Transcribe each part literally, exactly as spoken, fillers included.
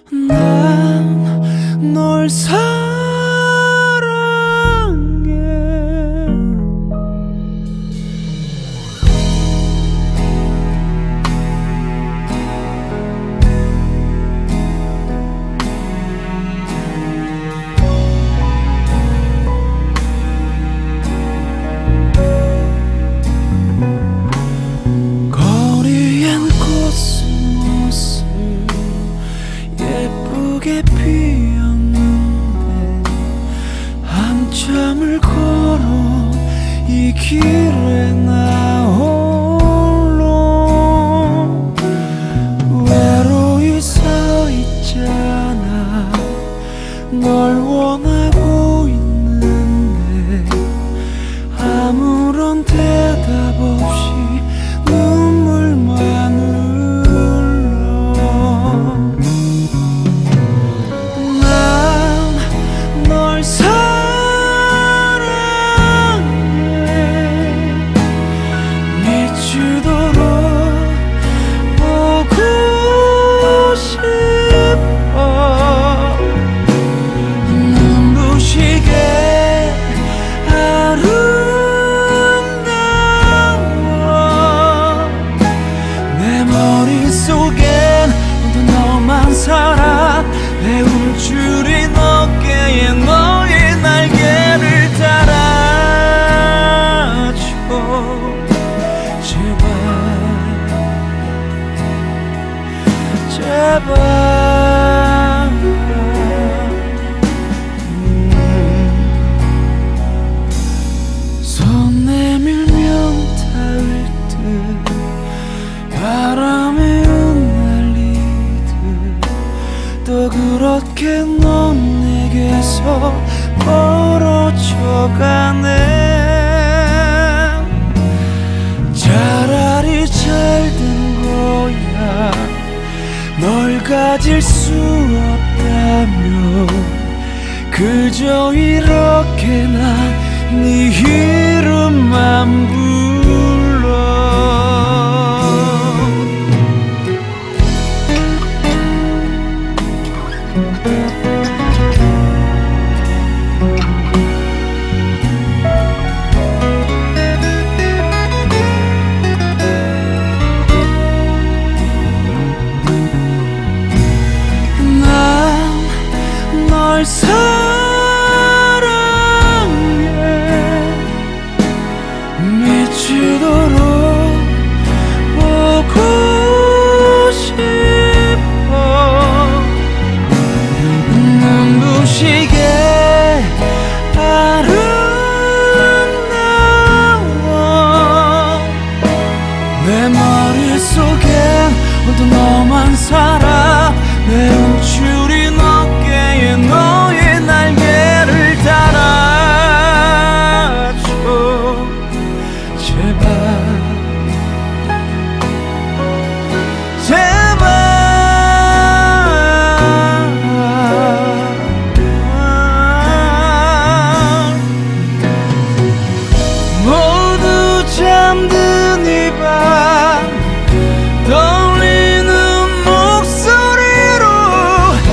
난 널 사랑해. 거리엔 코스모스 예쁘게 피었는데 한참을 걸어 이 길에 나 홀로 외로이 서 있잖아. 널 원하고 있는데 아무런 대답 없이 눈물만 흘러. 난 널 사랑해. 미치도록 보고 싶어. 눈부시게 아름다워. 내 머릿속엔 모두 너만 살아. 내 움츠린 어깨에 너의 날개를 달아줘. 제발 제발. 음. 손 내밀면 닿을 듯 바람에 흩날리듯 또 그렇게 넌 내게서 멀어져 가네. 차라리 잘 된 거야. 널 가질 수 없다면 그저 이렇게 난 네 이름만 불러. 난 널 사랑해. 미치도록 보고 싶어. 눈부시게 아름다워. 내 머릿속엔 모두 너만 살아. 내 움츠린 어깨에 너의 날개를 달아줘. 제발 제발. 모두 잠든 이 밤 떠올리는 목소리로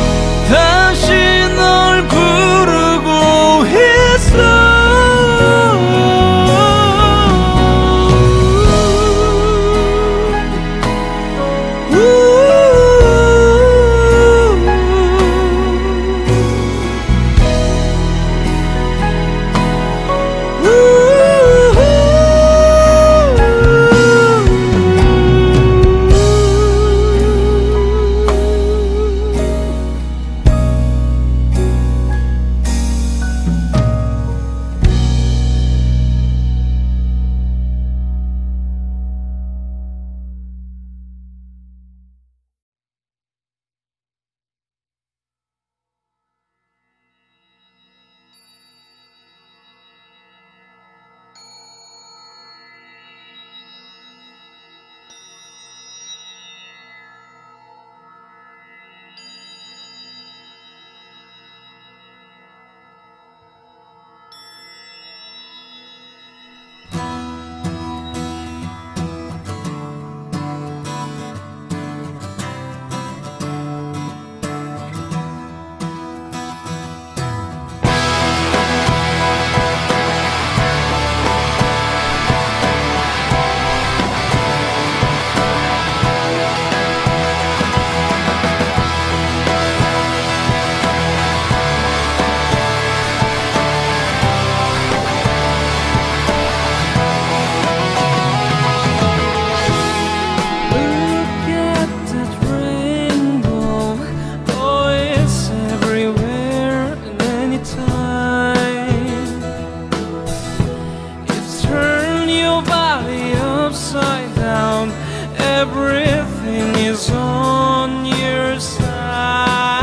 everything is on your side.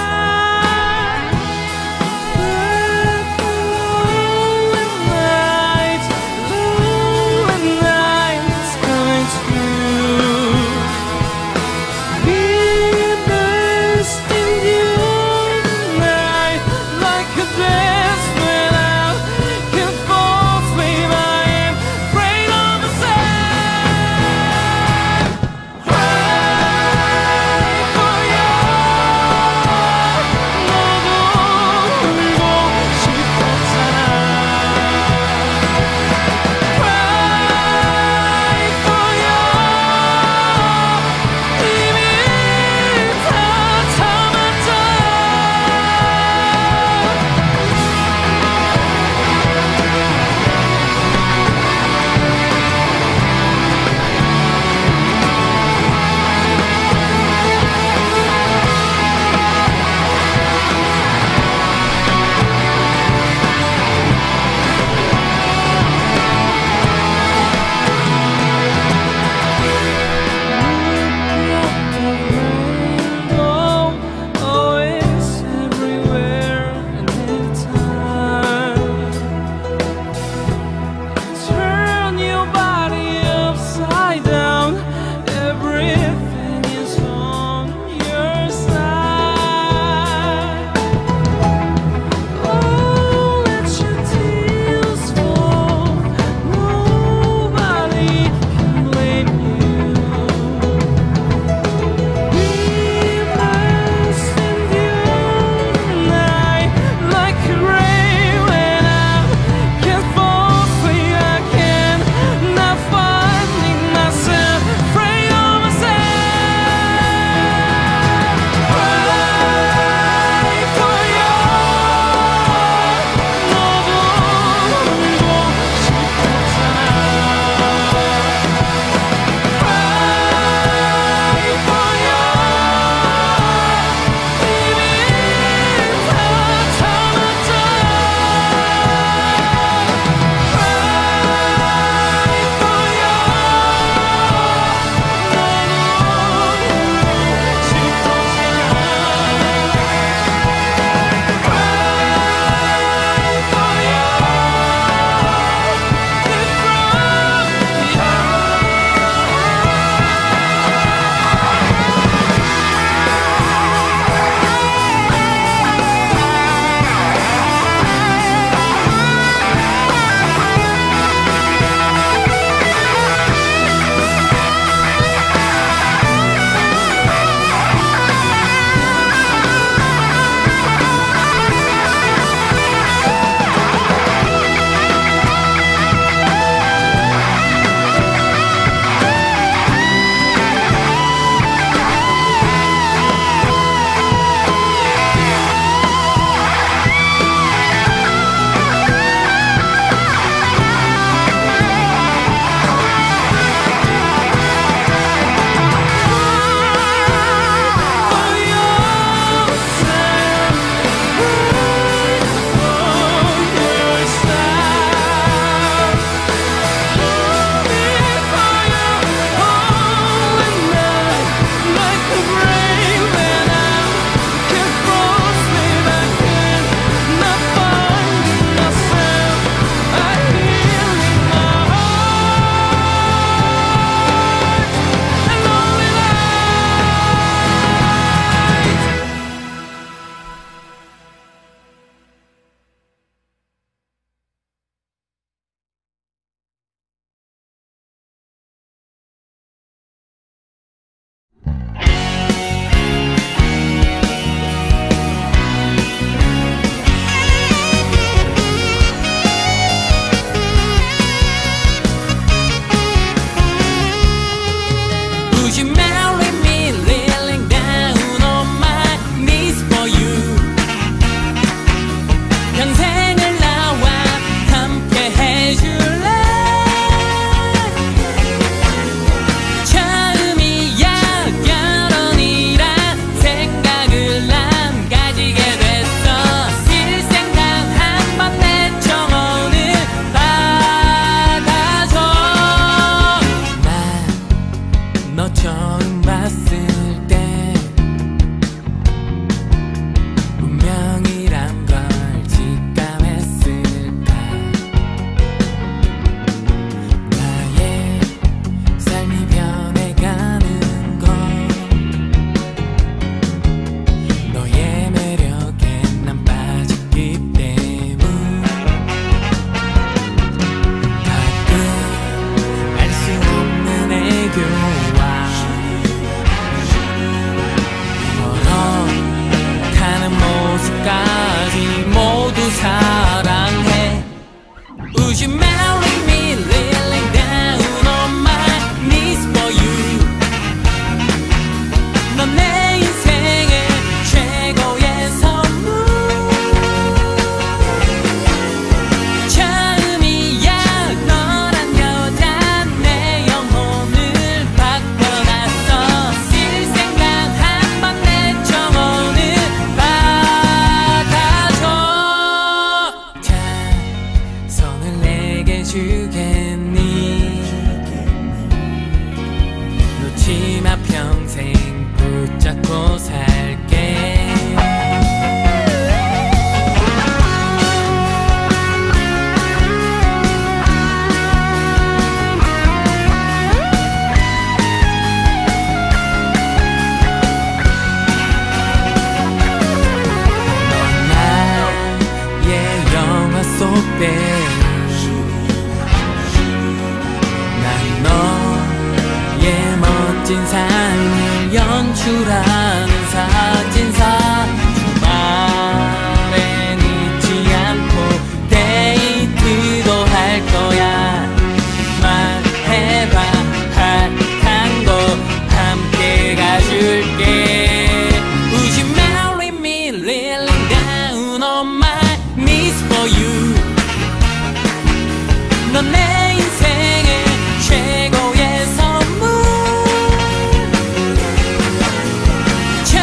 But lonely night, lonely night is coming true. Be best in your night, like a dress without can fall asleep. I am afraid of the same. Cry, 너 처음 봤을 때 운명이란 걸 직감했을까. 나의 삶이 변해가는 건 너의 매력에 난 빠졌기 때문. 가끔 알 수 없는 애교와 걸어가는 모습까지 모두 사랑해. Would you marry me, laying down on my knees for you. 넌 내 인생의 최고의 선물. 처음이야 너란 여자 내 영혼을 바꿔놨어. 쓸 생각 한번 내 청혼을 받아줘. 자, 손을 내게 주겠니? 놓치마 평생 붙잡고 살게. 넌 나의 영화 속대 난 너의 멋진 삶을 연출하는 사진사. 주말엔 잊지 않고 데이트도 할 거야. 말해봐 핫한 곳 함께 가줄게. Would you marry me, laying down on my knees for you. 넌 내 인생의 최고의 선물.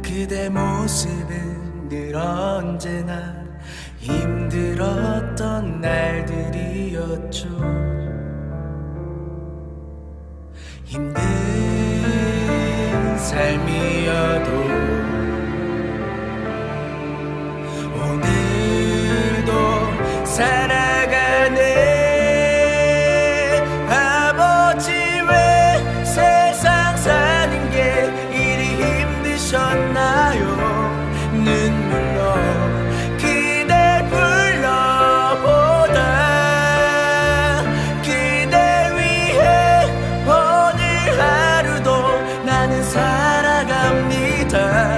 그대 모습은 늘 언제나 힘들었던 날들이었죠. 힘든 삶이어도 오늘도 살아가네. 아버지 왜 세상 사는 게 이리 힘드셨나요? 눈물로 그댈 불러보다 그댈 위해 오늘 하루도 나는 살아갑니다.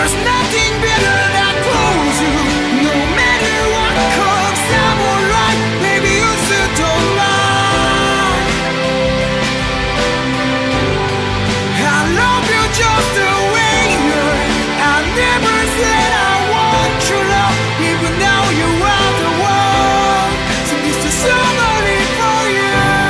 There's nothing better that pulls you. No matter what comes, I'm alright. Baby, you still don't mind. I love you just the way you are. I never said I want your love, even though you are the one. So this is song only for you.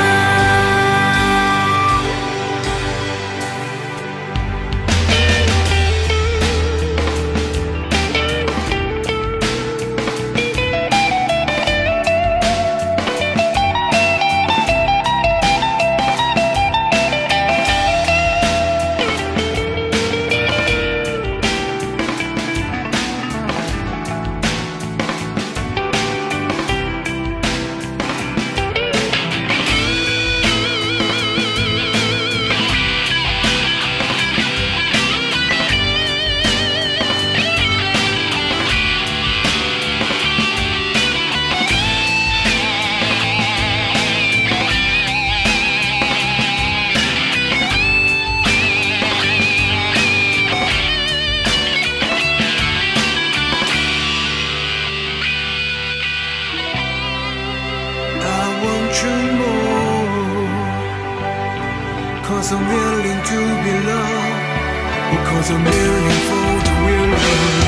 Cause I'm willing to be loved, because I'm willing for the real love.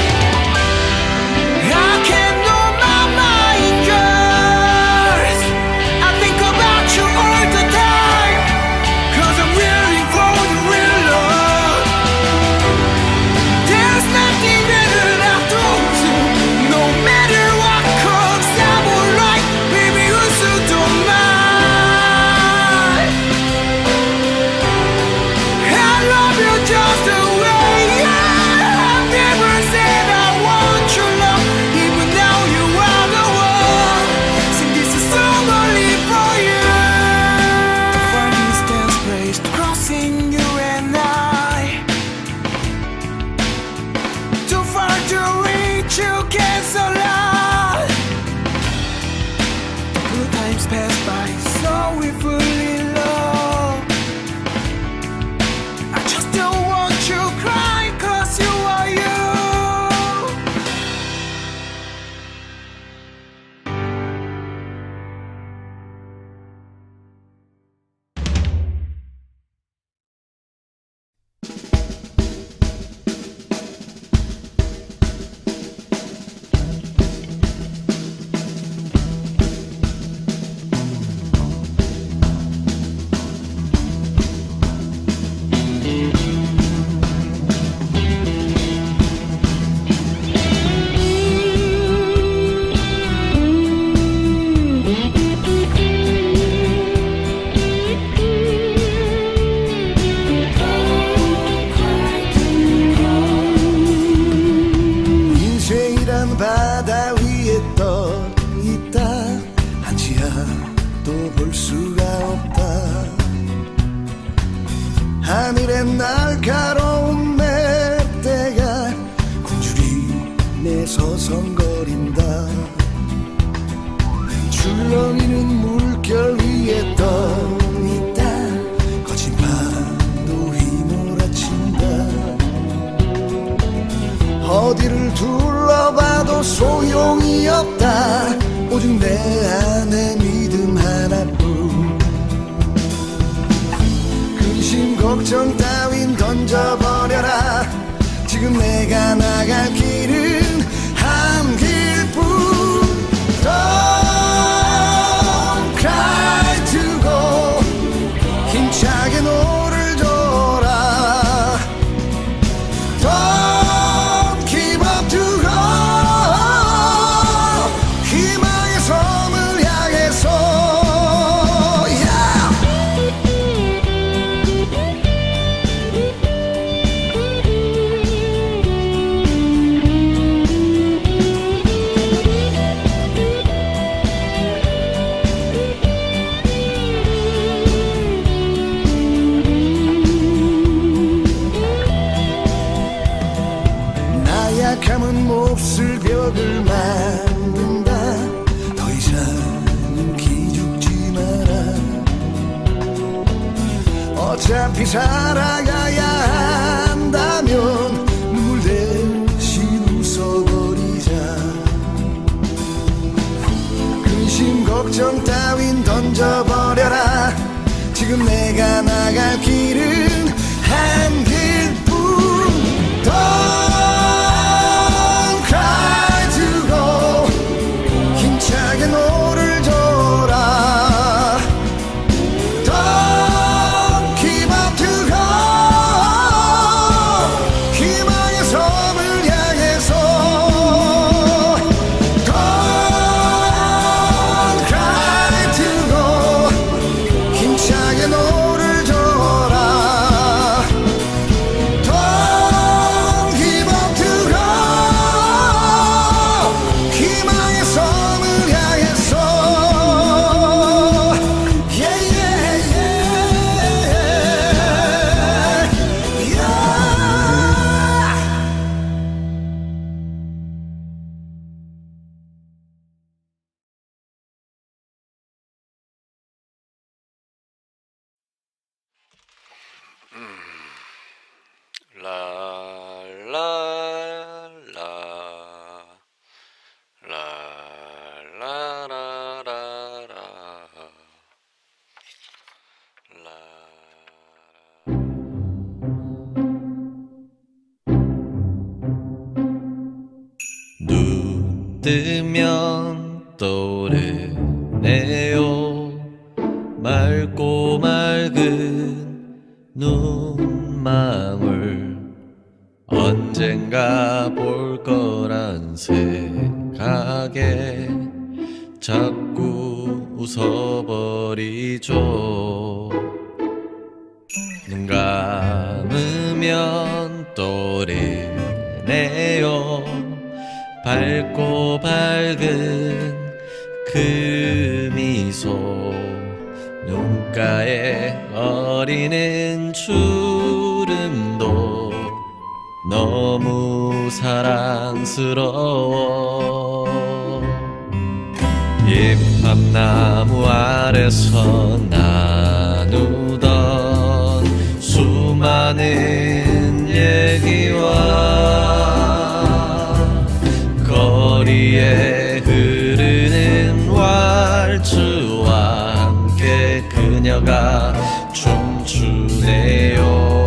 I can't know my mind, girls. I think about you all the time, cause I'm willing for the real love. There's nothing better than I told you. No matter what comes, I'm alright. Baby, you still don't mind. Just the way you are. I've never said I want your love, even though you are the one. Sing this a song only for you. The far distance placed crossing you and I. Too far to reach, you can't so loud. The good times pass by, so we fully love. I just don't want you cry, cause you are you. 바다 위에 떠 있다. 한치앞도 볼 수가 없다. 하늘에 날카로운 멧돼가 굶주리 내 서성거린다. 출렁이는 물결 위에 떠 있다. 거친 파도 휘몰아친다. 어디를 둘러봐도 소용이 없다. 오직 내 안에 믿음 하나뿐. 근심 걱정 따윈 던져버려라. 지금 내가 나갈 길은 한 길뿐. Don't cry to go. 힘차게 노를 져라. Don't give up to go. 희망의 섬을 향해서 yeah. 나약함은 몹쓸 벽을 만든다. 더 이상은 기죽지 마라. 어차피 살아가야 한다면 눈물 걱정 따윈 던져버려라. 지금 내가 나갈 길은 한 길뿐. Don't cry to go. 힘차게 노를 져라. Don't give up to go. 희망의 섬을 향해서. Don't cry to go. 힘차게 노를 져라. Don't give up to go. 희망의 섬을 향해서. Yeah, yeah, yeah, yeah. La la la la la la la la 눈 뜨면 떠오르네요. 맑고 맑은 눈망울 언젠가 볼 거란 생각에 자꾸 웃어버리죠. 눈 감으면 떠오르네요. 밝고 밝은 그 미소 눈가에 어리는 주름도 너무 사랑스러워. 잎합나무 아래서 나누던 수많은 얘기와 거리에 흐르는 왈츠와 함께 그녀가 춤추네요.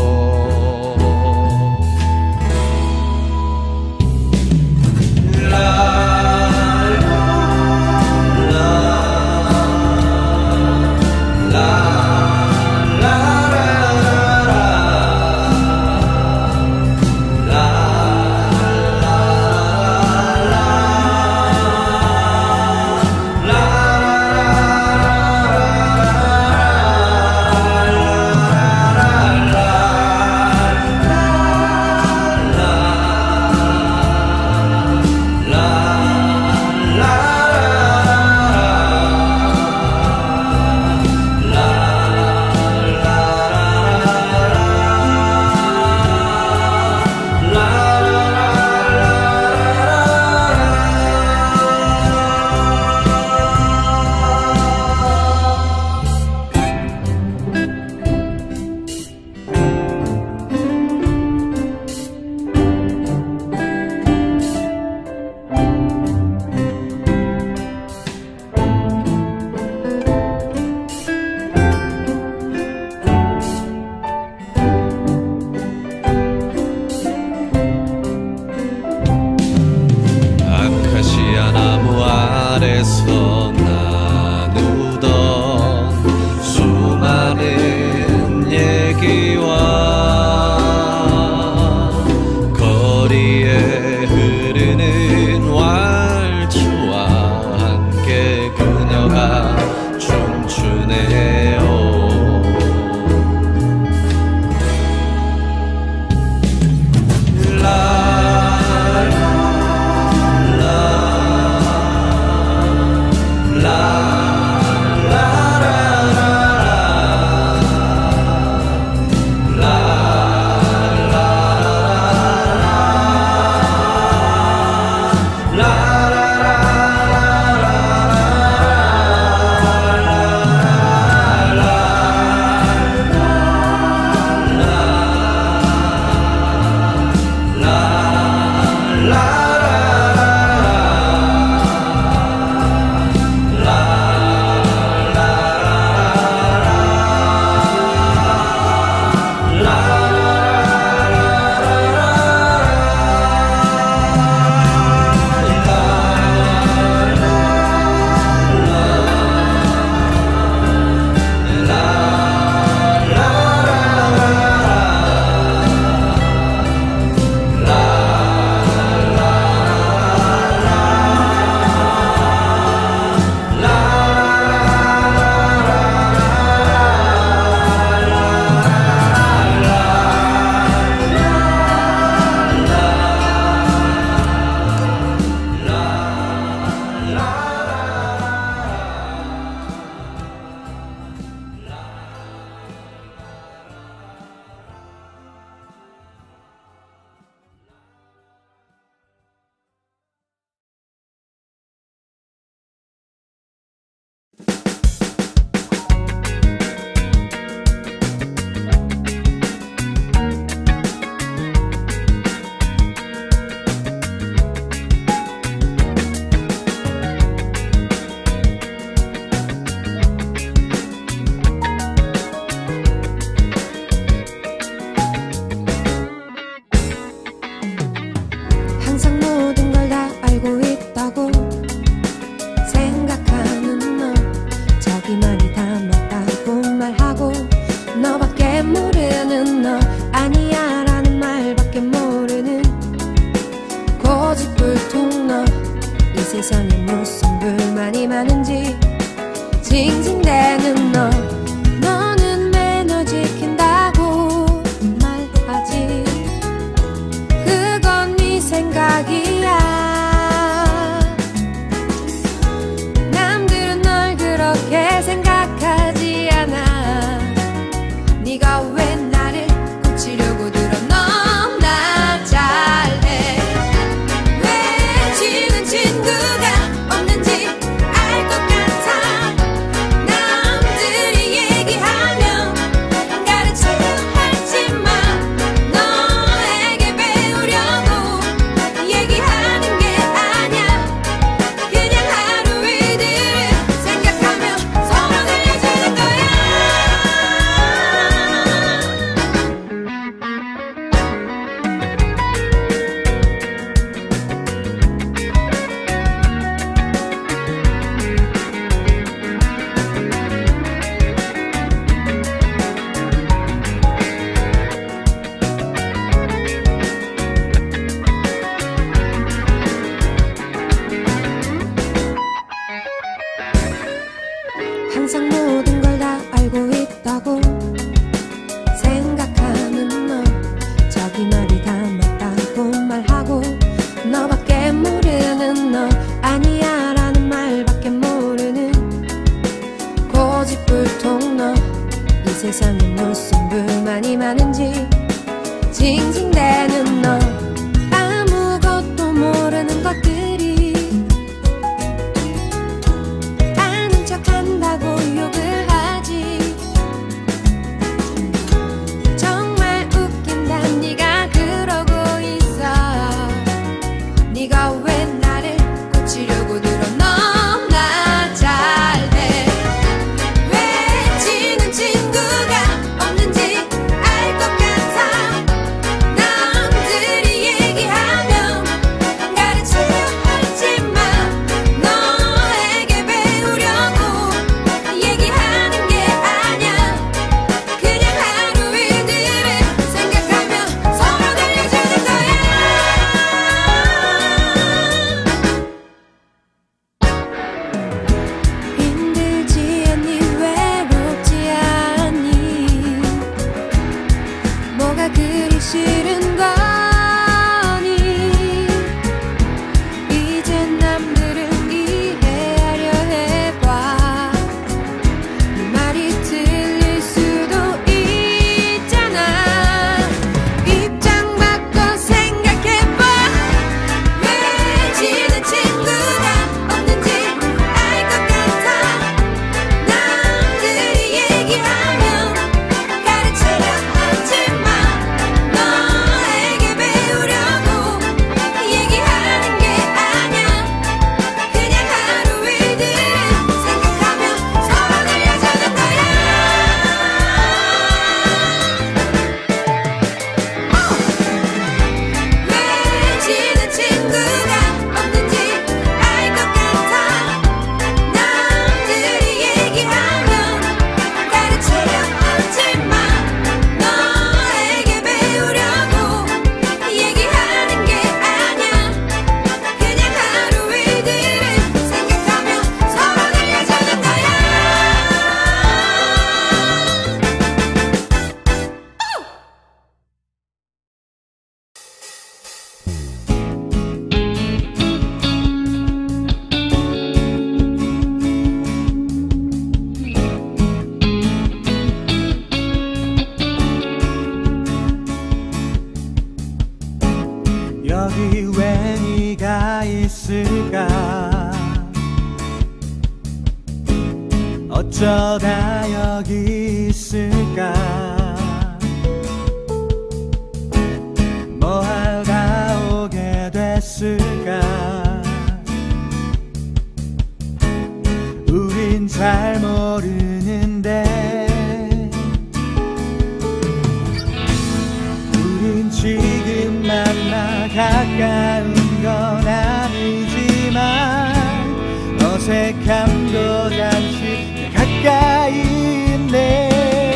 세상에 무슨 불만이 많은지 징징대는 너, 너는 매너 지킨다고 말하지. 그건 네 생각이야. 남들은 널 그렇게 생각하지 않아. 네가 왜 나를 고치려고 들어. 넌 나 잘해. 왜 지는 친구가 없는지 알 것 같아. 남들이 얘기하면 가르치려 하지마. 너에게 배우려고 얘기하는 게 아냐. 그냥 하루 일들을 생각하며 서로 들려주는 거야. 항상 모든 걸 다 알고 있다고 생각하는 너, 자기 말이 다 맞다고 말하고 너밖에 모르는 너, 아니야 라는 말밖에 모르는 고집불통 너. 이 세상에 무슨 불만이 많은지 징징대는 너, 아무것도 모르는 것들이 아는 척한다고 욕을 하지. 정말 웃긴다 네가 그러고 있어. 네가 왜 나를 고치려고 들어. 넌 나 잘해. 왜 지는 친구가 없는지 알 것 같아. 남들이 얘기하면 가르치려 하지마. 너에게 배우려고 얘기하는 게 아냐. 그냥 하루 일들을 생각하며 서로 들려주는 거야. 힘들지 않니 외롭지 않니. 뭐가 그리 싫은 거니. 이제 남들을 이해하려 해봐. 네 말이 틀릴 수도 있잖아. 입장 바꿔 생각해봐. 왜 지는 친구가 없는지 알 것 같아. 남들이 얘기하면 가르치려 하지마. 너에게 배우려고 얘기하는 게 아냐. 그냥 하루 일들을 생각하며 서로 들려주는 거야. 왜 지는 친구가 없는지 알 것 같아. 남들이 얘기하면 가르치려 하지마. 너에게 배우려고 얘기하는 게 아냐. 그냥 하루 일들을 생각하며 서로 들려주는 거야. 여기 왜 네가 있을까. 어쩌다 여기 있을까. 뭐 하다 오게 됐을까. 우린 잘 모르는데 우린 지금 만나 가까운 건 아니지만 어색함도 잠시 가까이 있네.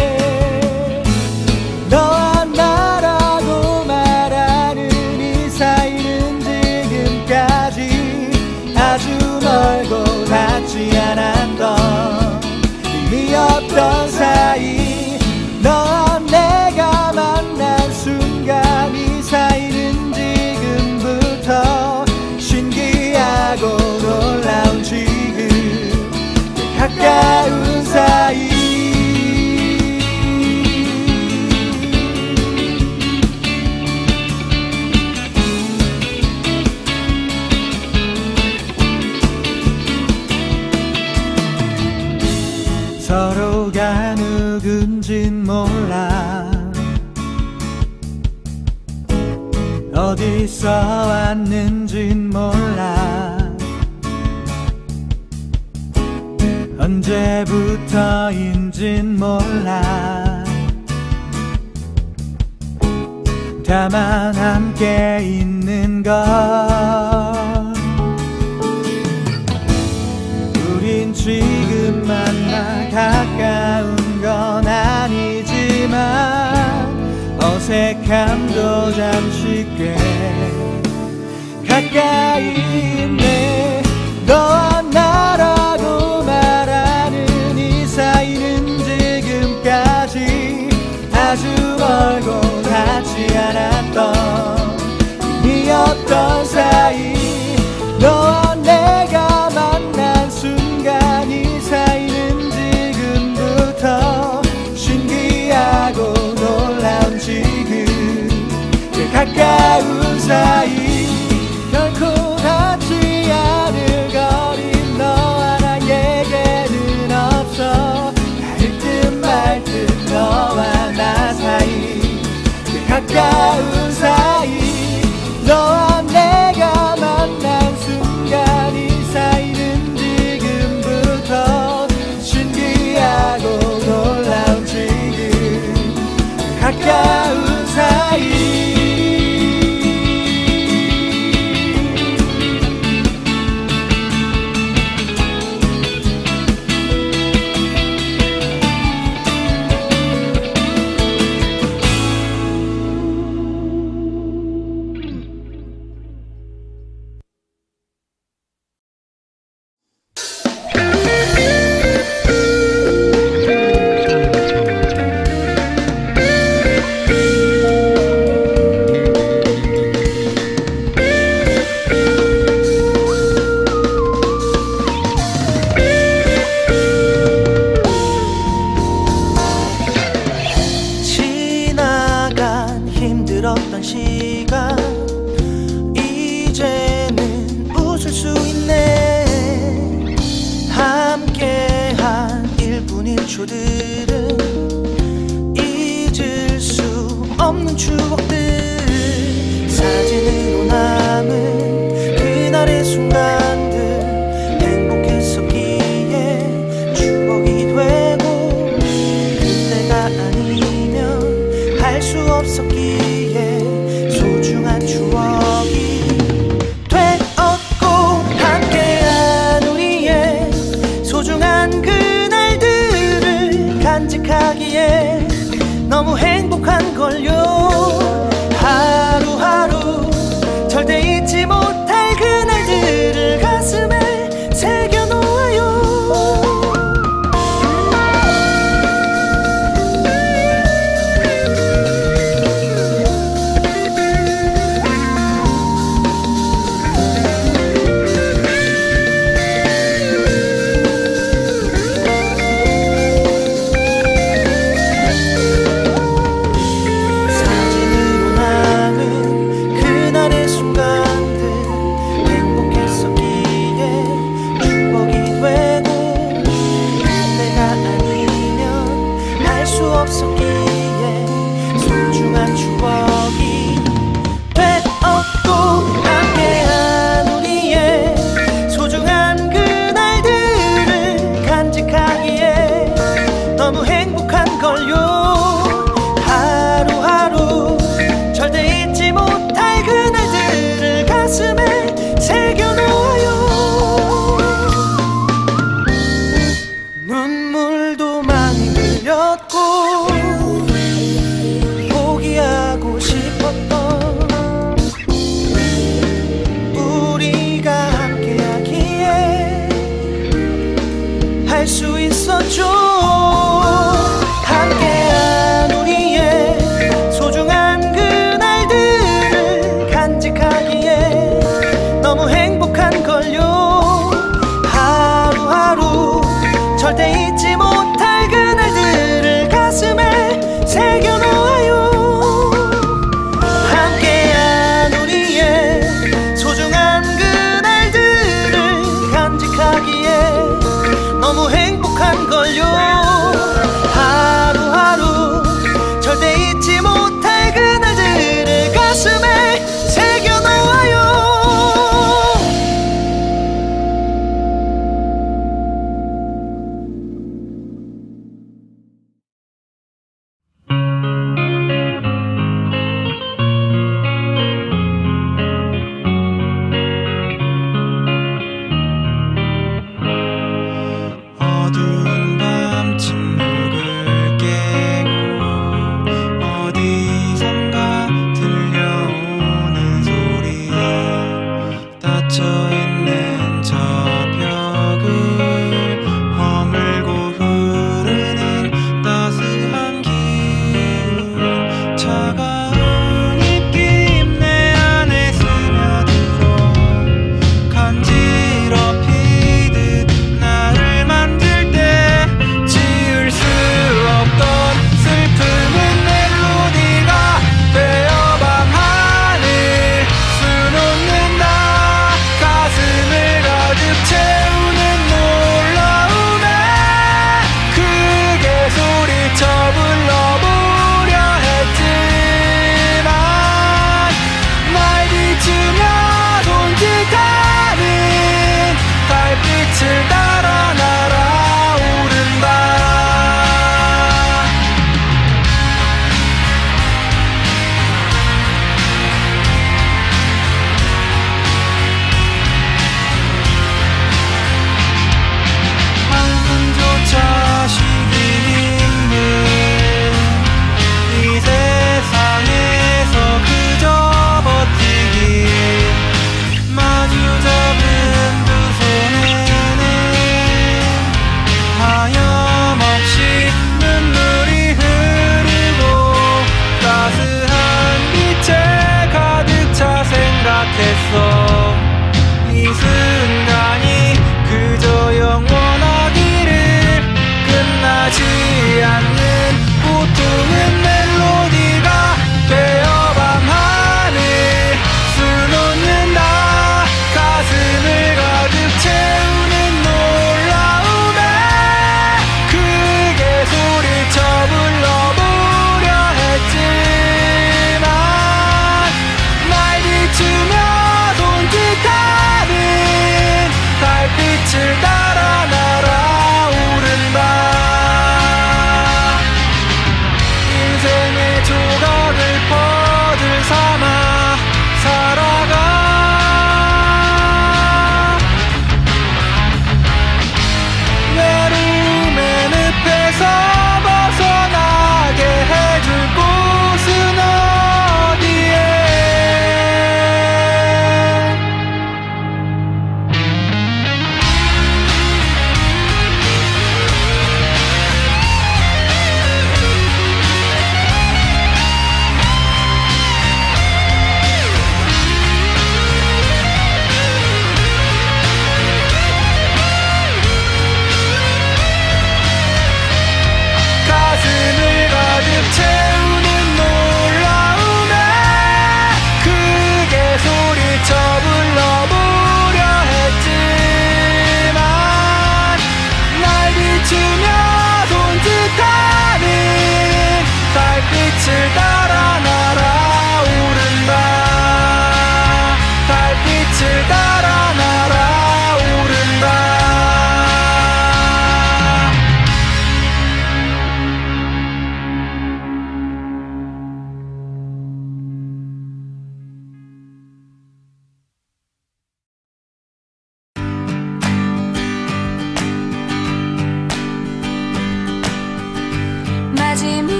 너와 나라고 말하는 이 사이는 지금까지 아주 멀고 닿지 않았던 의미없던 사이 너와 내가 만난 순간 이 사이는 지금부터 신기하고 놀라운 지금 가까운 사이 서로가 누군진 몰라 어디서 왔는진 몰라 언제부터인진 몰라 다만 함께 있는 것 우린 지금 만나 가까운 건 아니지만 어색함도 잠시 꽤 가까이 있네 너와 나라고 말하는 이 사이는 지금까지 아주 멀고 닿지 않았던 의미였던 사이 너와 내가 만난 순간 이 사이는 지금부터 신기하고 놀라운 지금 그 가까운 사이 결코 닿지 않을 거린 너와 나에게는 없어 닿을 듯 말 듯 너와 나 사이 그 가까운 사이 너와 내가 만난 순간 이 사이는 지금부터 신기하고 놀라운 지금 가까운 사이 힘들었던 시간 이제는 웃을 수 있네 함께한 일 분 일 초들은 잊을 수 없는 추억들 사진으로 남은 그날의 순간들 행복했었기에 추억이 되고 그때가 아니면 할 수 없었기에 소중한 추억이 되었고 함께한 우리의 소중한 그날들을 간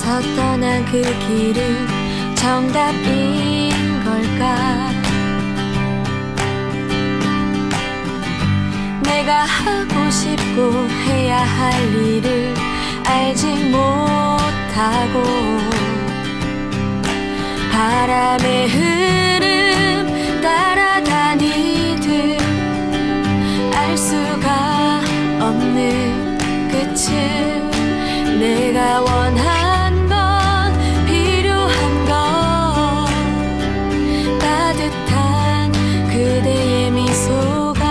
서 떠난 그 길은 정답인 걸까? 내가 하고 싶고 해야 할 일을 알지 못하고 바람의 흐름 따라다니듯 알 수가 없는 끝을 내가 원한 건 필요한 건 따뜻한 그대의 미소가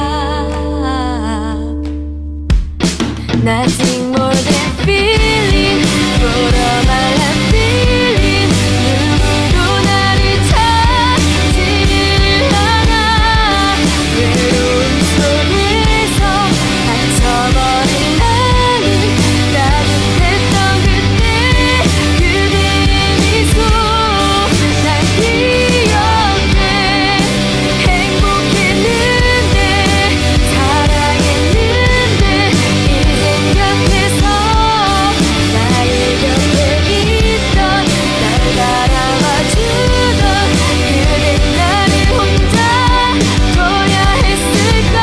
Nothing more than feeling But all my life feeling 누구도 나를 찾지 않아 외로움 속에서 갇혀버린 나는 따뜻했던 그때 그대의 미소 날 기억해 행복했는데 사랑했는데 이 생각해서 나의 곁에 있던 날 바라봐주던 그댄 나를 혼자 둬야 했을까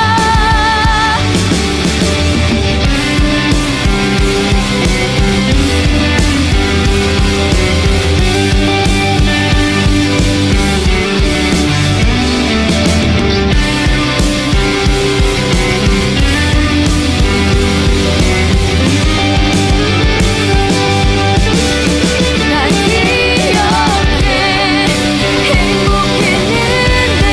난 기억해 행복했는데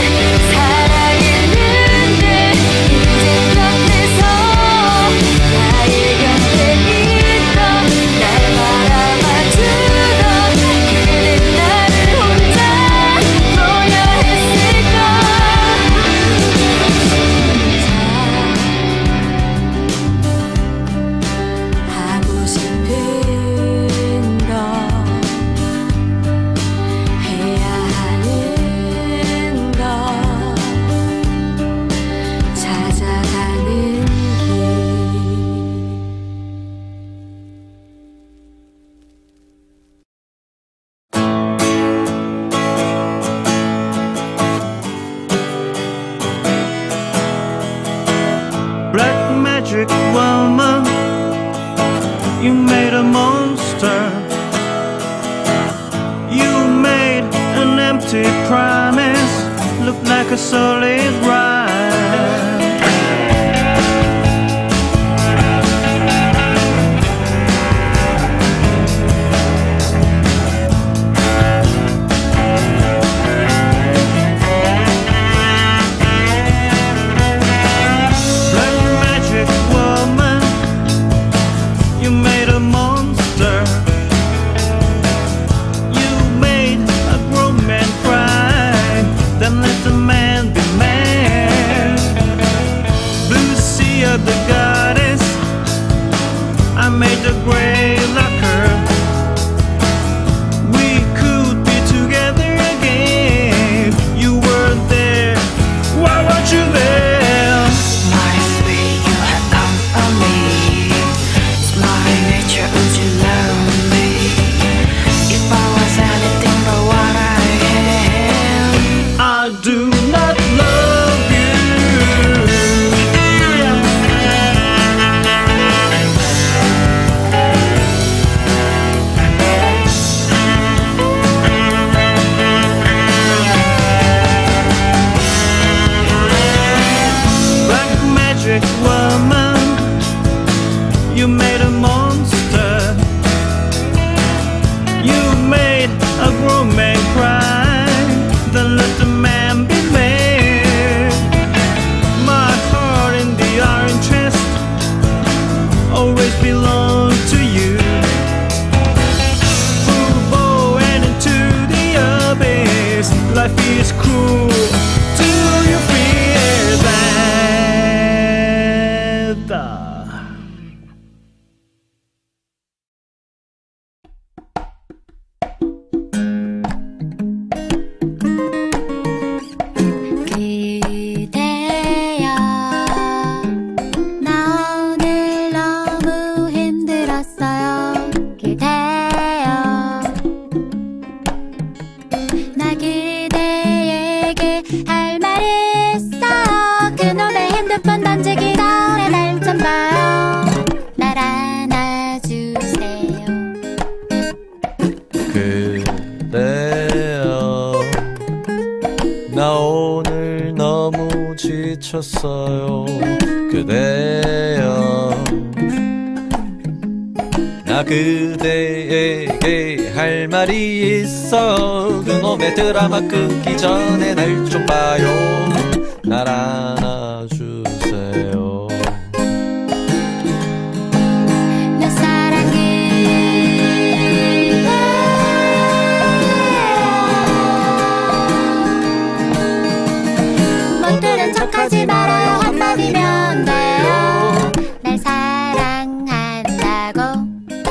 사랑했는데 이 생각해서 나의 곁에 있던 날 바라봐주던 그댄 나를 혼자 둬야 했을까 하고 싶은 거 해야 하는 거 찾아가는 길 Black magic woman, you made a monster. You made an empty promise look like a solid ride. Black magic woman, you made a monster. You made a grown man cry, then let the man be man. 나 오늘 너무 지쳤어요. 그대여 나 그대에게 할 말이 있어. 그놈의 드라마 끊기 전에 날 좀 봐요. 날 안아주세요. 나 사랑해 못 들은 척하지 말아요. 한마디면 돼요. 날 사랑한다고.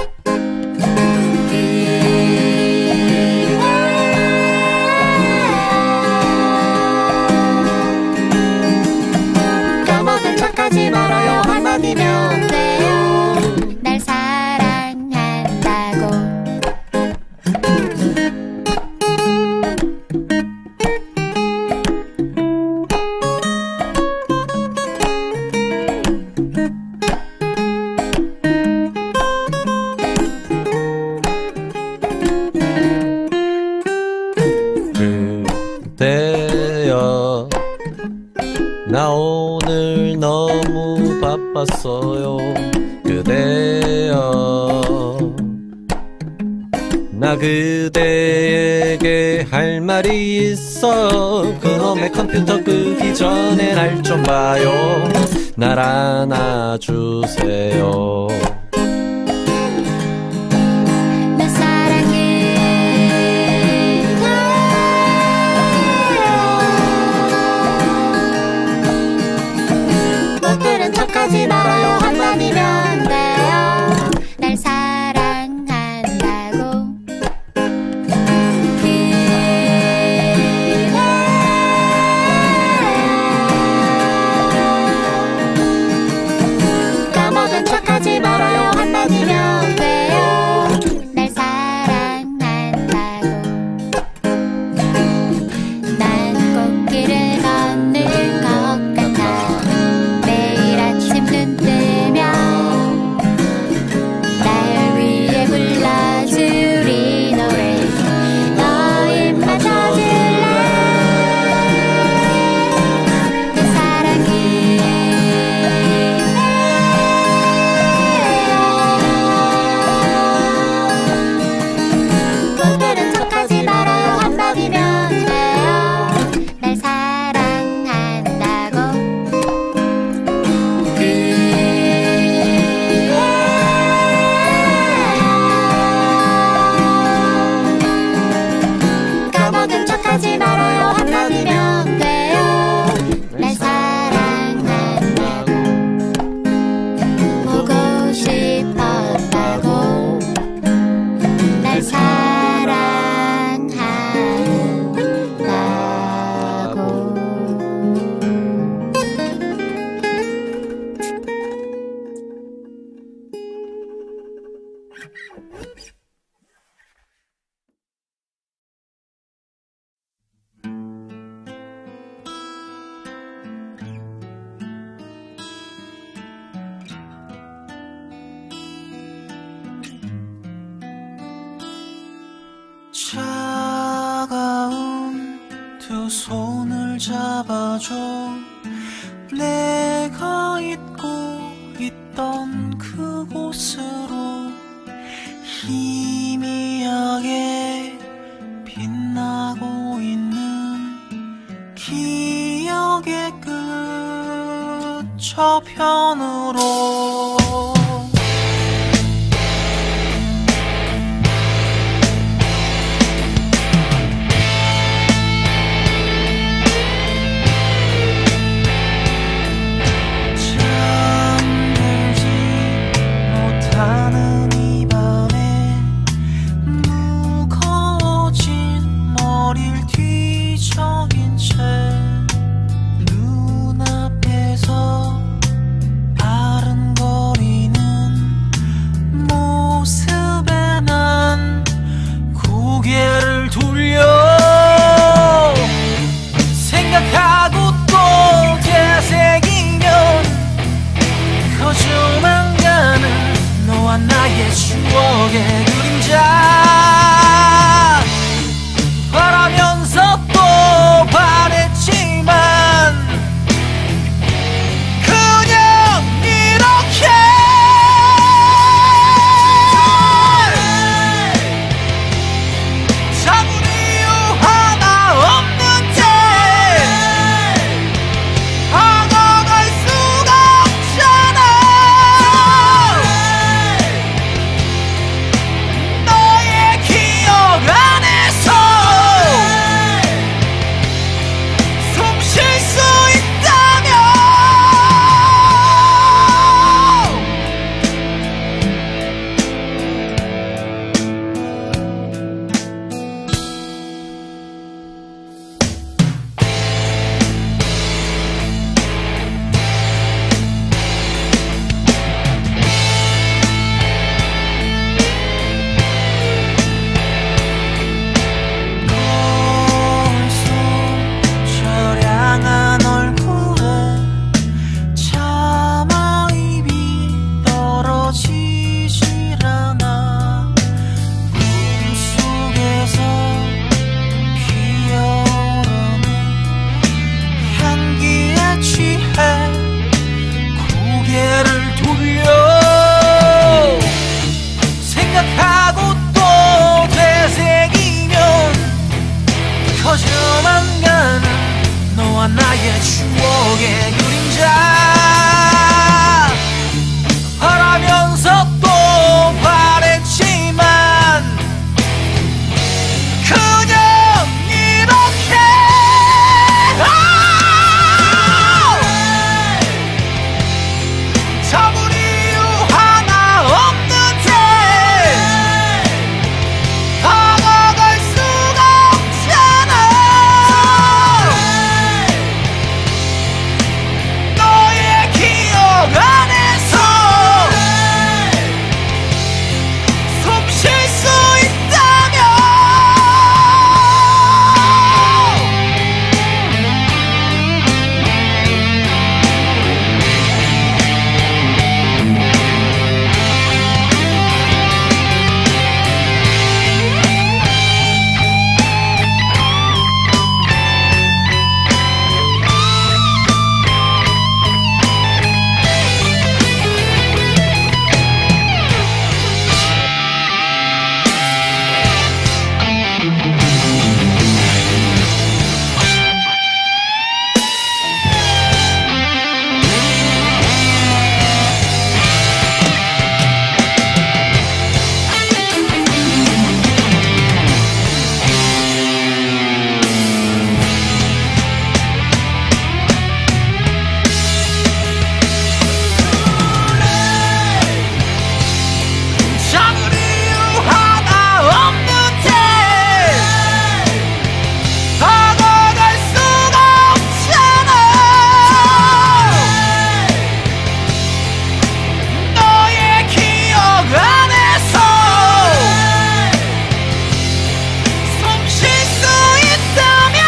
까먹은 척하지 말아요. 한마디면 돼요. 날 사랑한다고. 그대여 나 오늘 너무 바빴어요. 그대여 나 그대에게 할 말이 있어. 그놈의 컴퓨터 끄기 전에 날 좀 봐요. 날 안아주세요. 나 사랑해 못 들은 척하지 말아요. 한마디면 돼요. 날 사랑한다고. 까먹은 척하지 말아요. 한마디면 돼요. 날 사랑한다고. 난 꽃길을 걷는 것 같아. 매일 아침 눈 뜨면 날 위해 불러줄 이 노래 너 입만 터질래. 나 사랑해 못 들은 척하지 말아요. 한마디면 돼요. 날 사랑한다고. 까먹은 척하지 말아요. 한마디면 돼요. 날 사랑한다고. 보고 싶었다고. 날 사랑한다고. 차가운 두 손을 잡아줘. 내가 잊고 있던 그곳으로 희미하게 빛나고 있는 기억의 끝 저편으로. 하는 이 밤에 무거워진 머리를 뒤척인 채 눈앞에서 아른거리는 모습에 난 고개를 돌려 생각하고 또 되새기면 커져만 가는 너와 나의 추억의 그림자 바라면서 또 바랬 너와 나의 추억의 그림자 바라면서 또 바랬지만 그냥 이렇게 잡을 이유 하나 없는데 다가갈 수가 없잖아. 너의 기억 안에서 숨 쉴 수 있다면 잡을 이유 하나 없는데 다가갈 수가 없잖아. 너의 기억 안에서 숨 쉴 수 있다면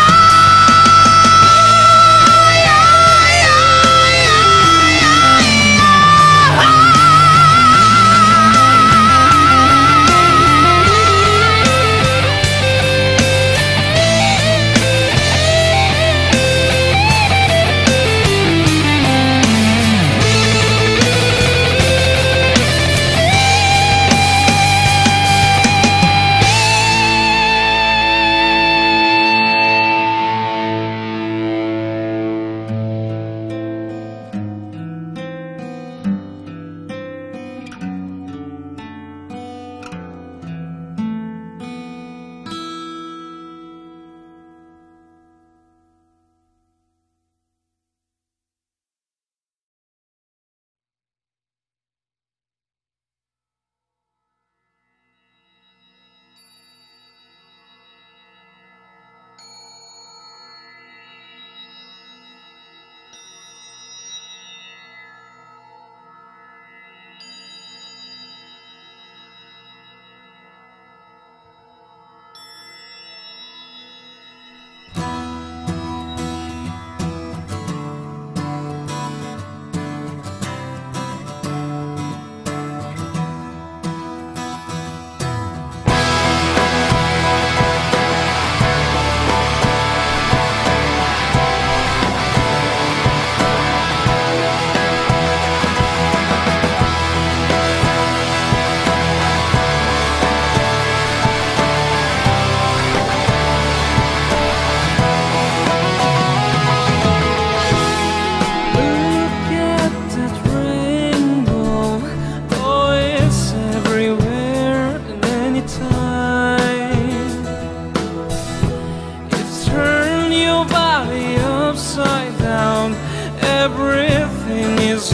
everything is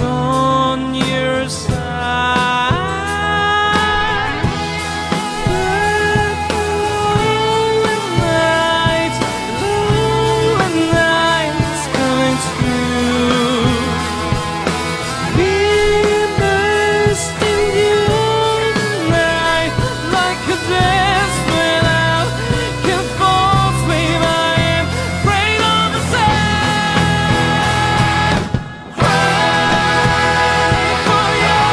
on your side. Lonely nights, lonely nights coming true. We burst in your night like a dress without can false me. I am afraid of the same. Cry for your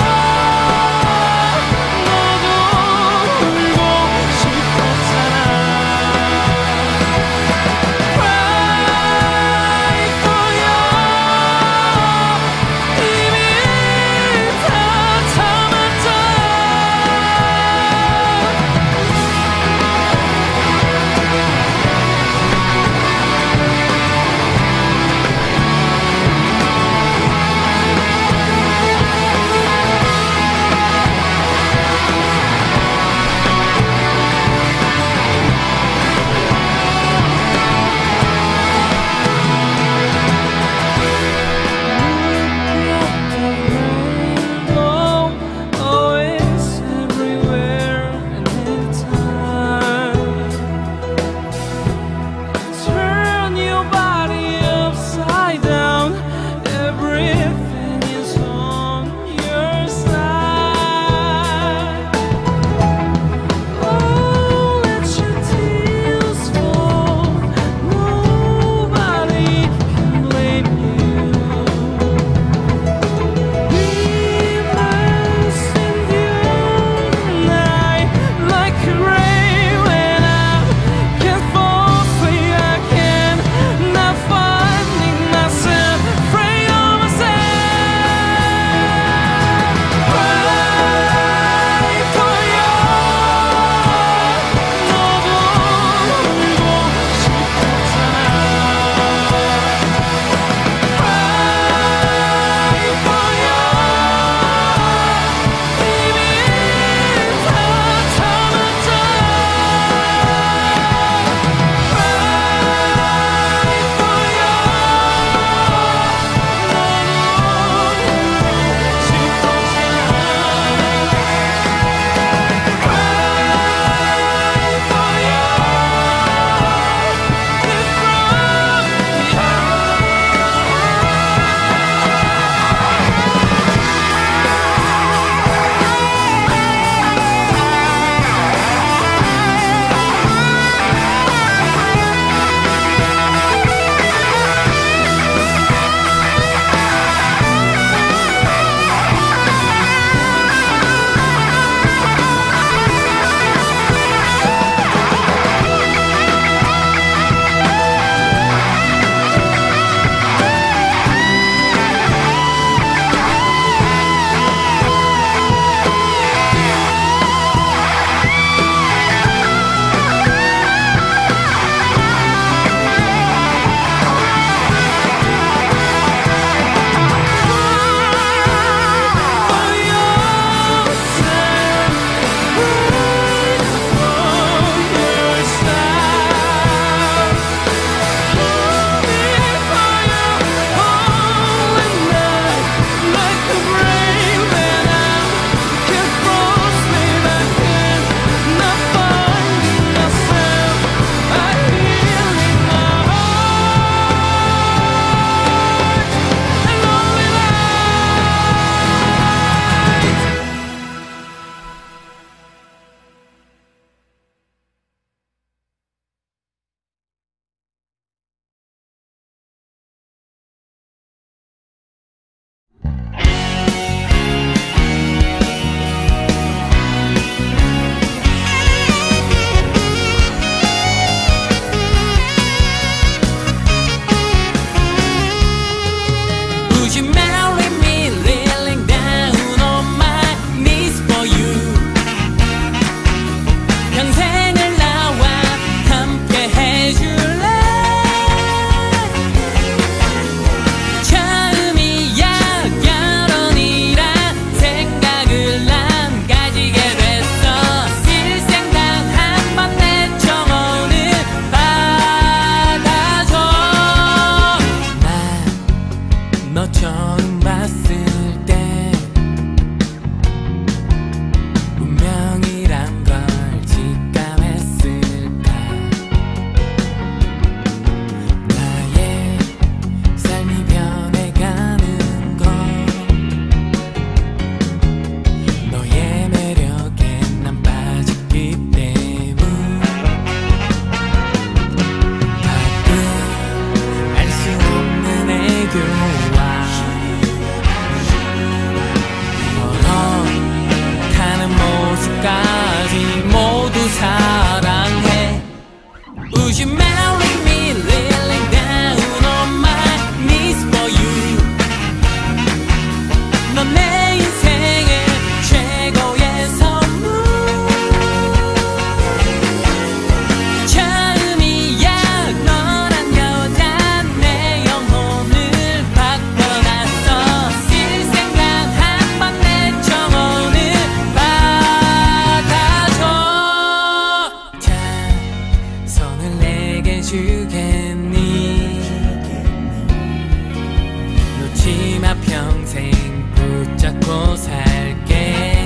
붙잡고 살게.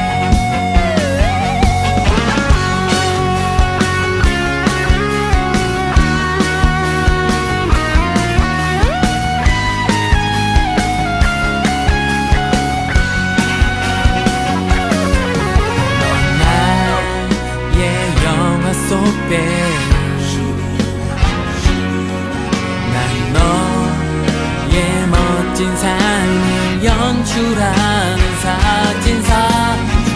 넌 나의 영화 속에 멋진 삶을 연출하는 사진사.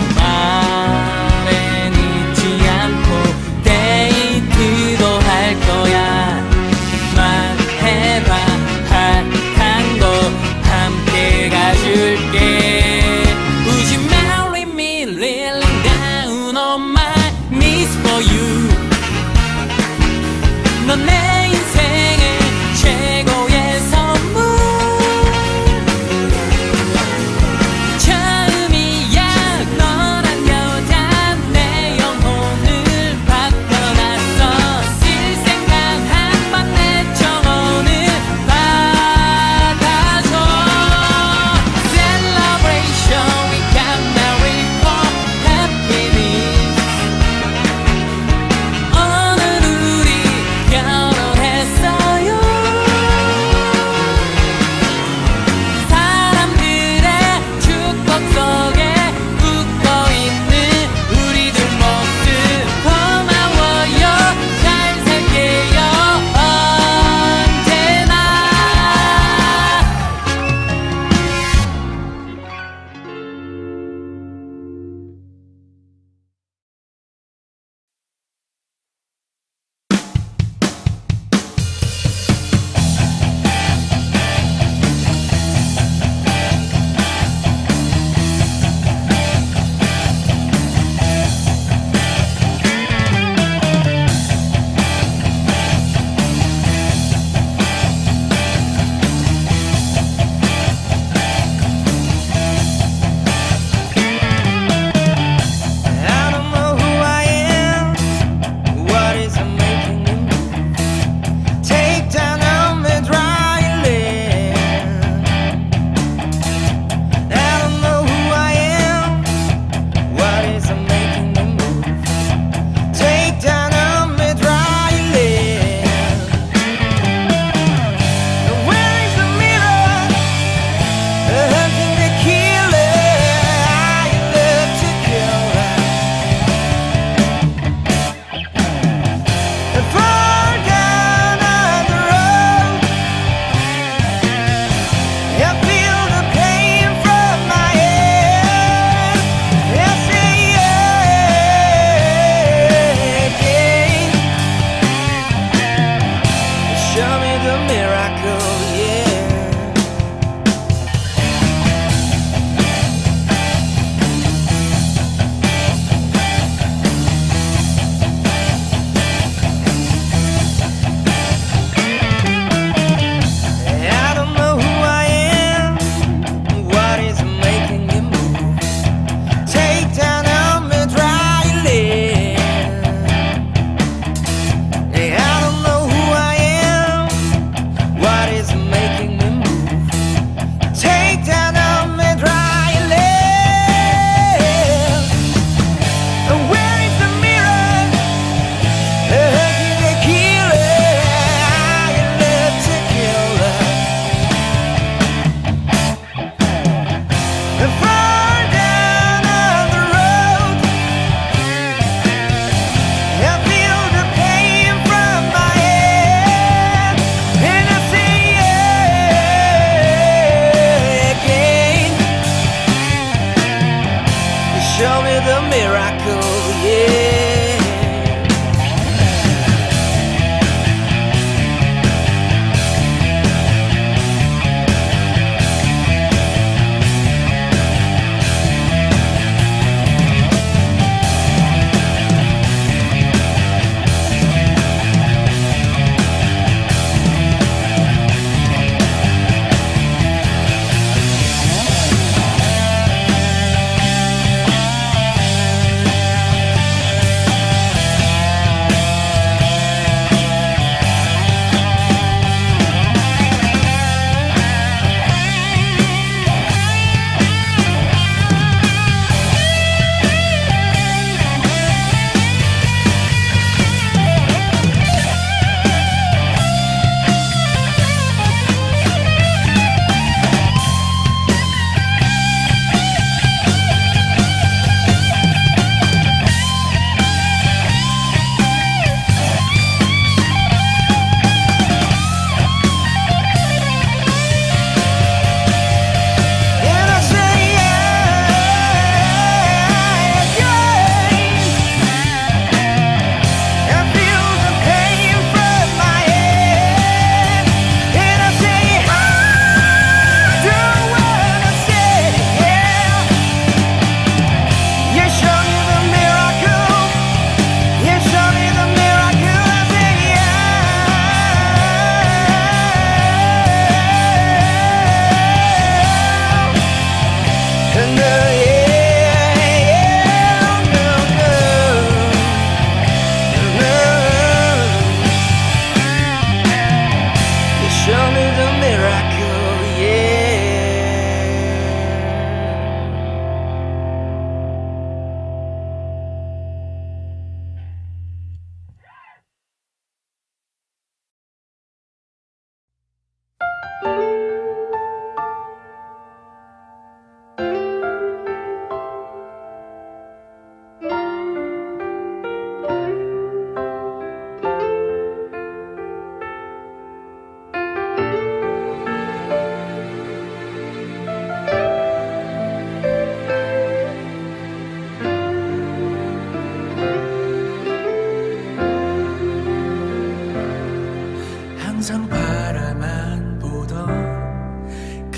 주말엔 잊지 않고 데이트도 할 거야. 말해봐 핫한 거 함께 가줄게. Would you marry me? Laying down on my knees for you. 넌 내 인생의 최고의 선물.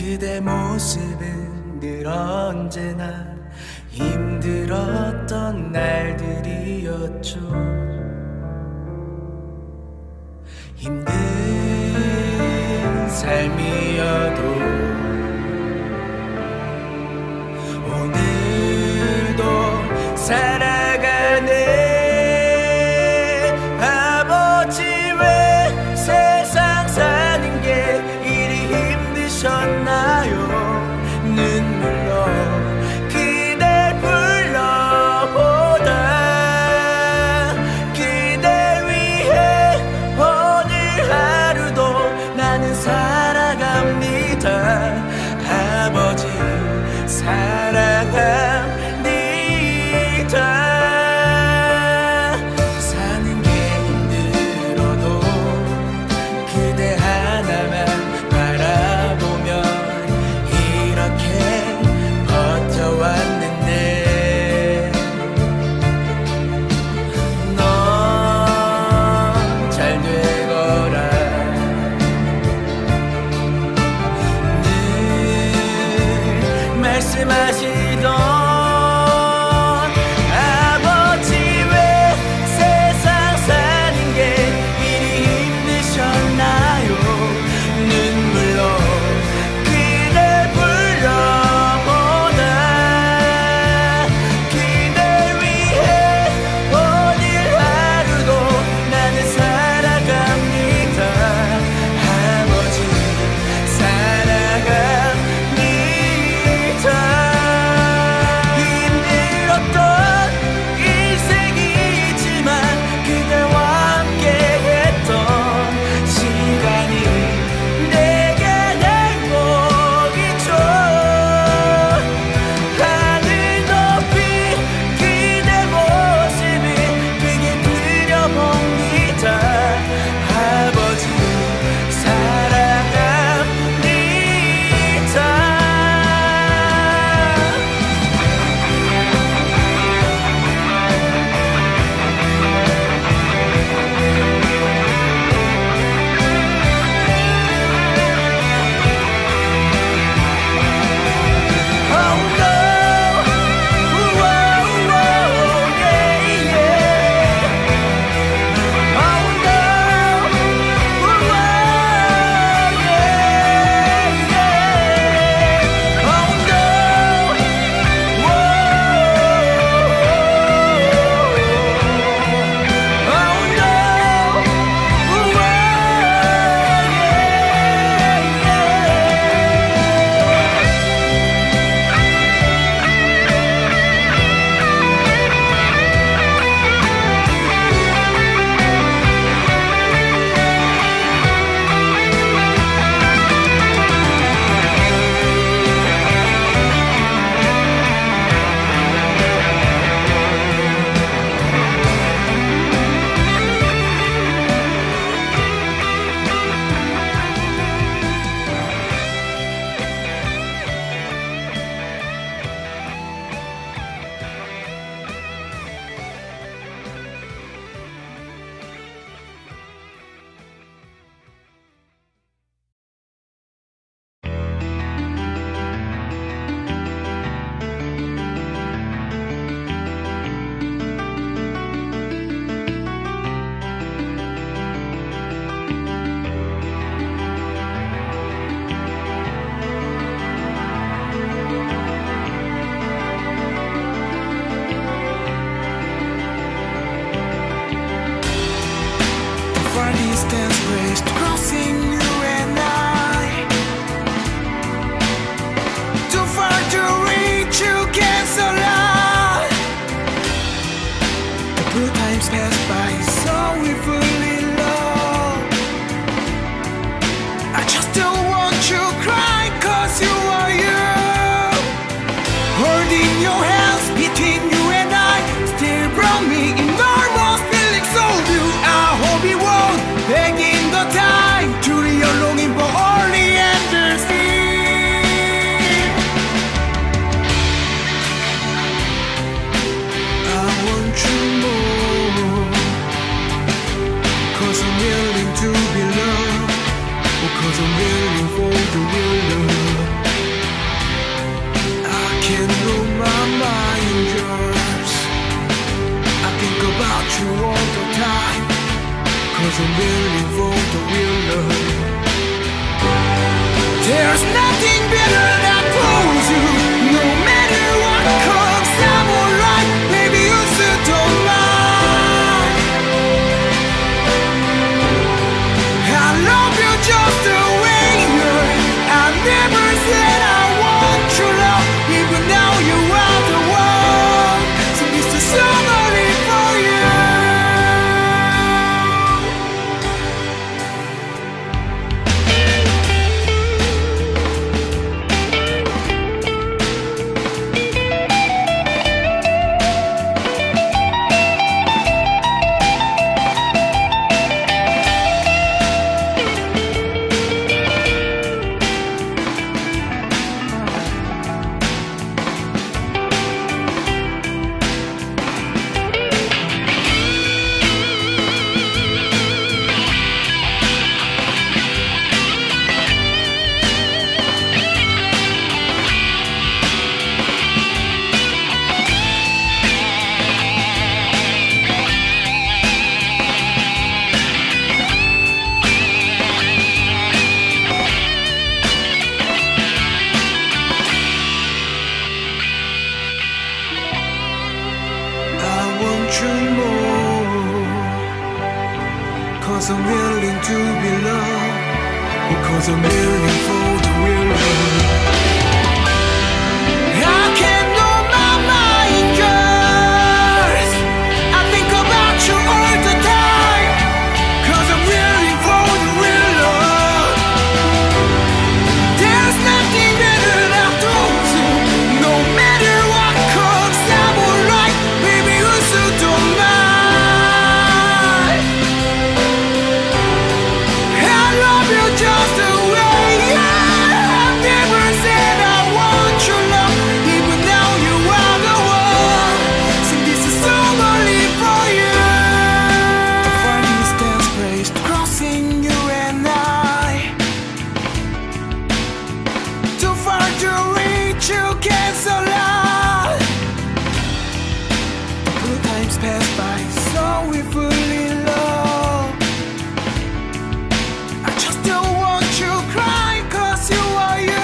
그대 모습은 늘 언제나 힘들었던 날들이었죠. 힘든 삶이어도 오늘도 살아가네. 아버지 왜 세상 사는 게 이리 힘드셨나요? 눈물로 그댈 불러보다 그댈 위해 오늘 하루도 나는 살아갑니다. 아버지 사랑합니다. 사는 게 힘들어도 그대 하나만 바라보면 이렇게 버텨왔는데 넌 잘 되거라 늘 말씀하시 There's nothing better that pulls you. No matter what comes, I'm alright. Maybe you still don't mind. I love you just the way you are. I never said I want your love, even though you are the one. So this is somebody for you. Cause I'm willing to be loved, because I'm willing for the real love. I can't know my mind, girls. I think about you all the time, cause I'm willing for the real love. There's nothing better than those who, no matter what comes, I'm alright. Baby, you still don't mind. Just the way you are. I've never said I want your love, even though you are the one. Sing this is song only for you. The far distance placed crossing you and I. Too far to reach, you can't so loud. The good times pass by, so we fall in love. I just don't want you cry, cause you are you.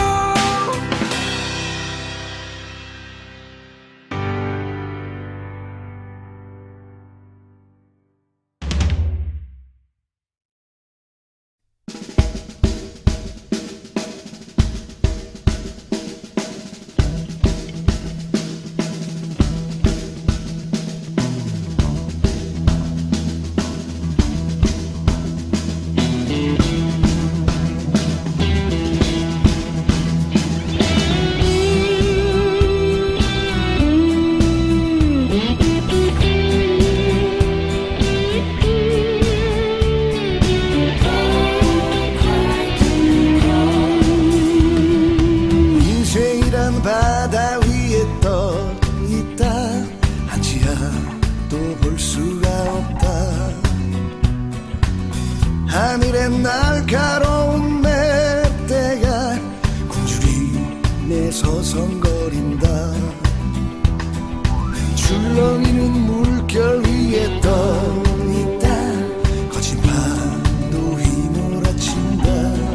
바다 위에 떠 있다. 한치야 또 볼 수가 없다. 하늘에 날카로운 멧돼가 굶주리 내 서성거린다. 출렁이는 물결 위에 떠 있다. 거친 파도 휘몰아친다.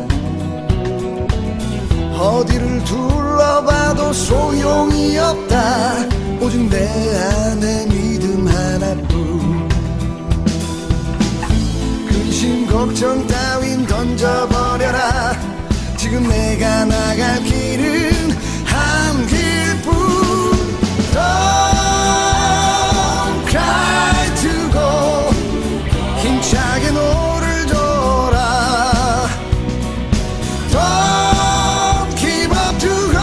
어디를 둘러봐도 소용이 없다. 오직 내 안에 믿음 하나뿐. 근심 걱정 따윈 던져버려라. 지금 내가 나갈 길은 한 길뿐. Don't cry to go. 힘차게 노를 져라. Don't give up to go.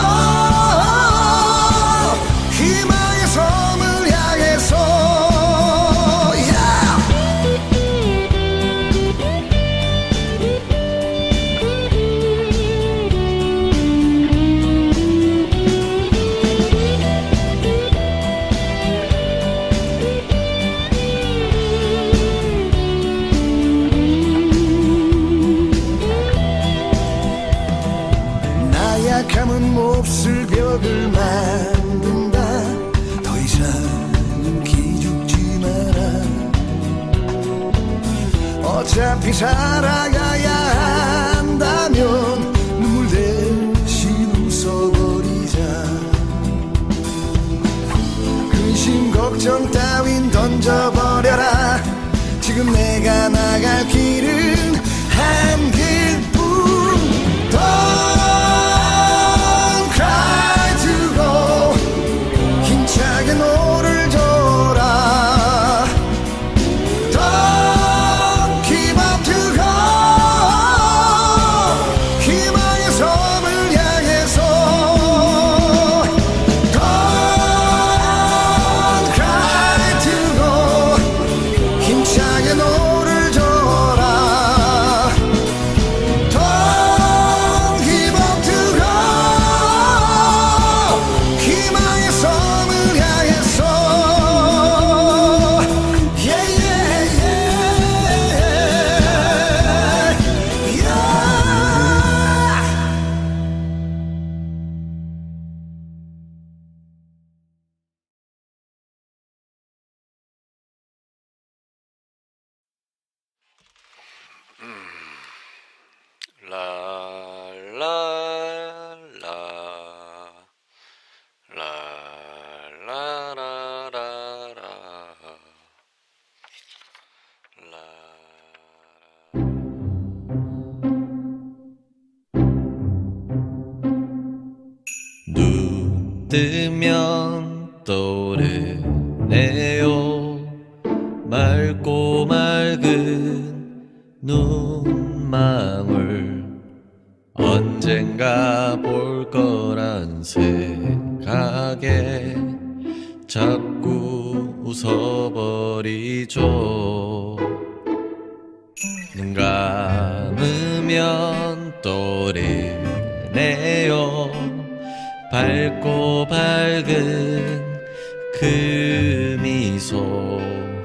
희망의 섬을 향해서. Yeah. 나약함은 몹쓸 벽을 만든다. 더 이상은 기죽지 마라. 어차피 살아가야 한다면 눈물 우리가 나갈 길은 한 길뿐. Don't cry to go. 힘차게 너를 줘라. Don't give up to go. 희망의 섬을 향해서. Don't cry to go. 힘차게 너를 줘라. Don't give up to go. 희망의 섬을 향해서. Yeah, yeah, yeah, yeah. 눈 뜨면 떠오르네요. 맑고 맑은 눈망울. 언젠가 볼 거란 생각에 자꾸 웃어버리죠. 눈 감으면 떠오르네요. 밝고 밝은 그 미소.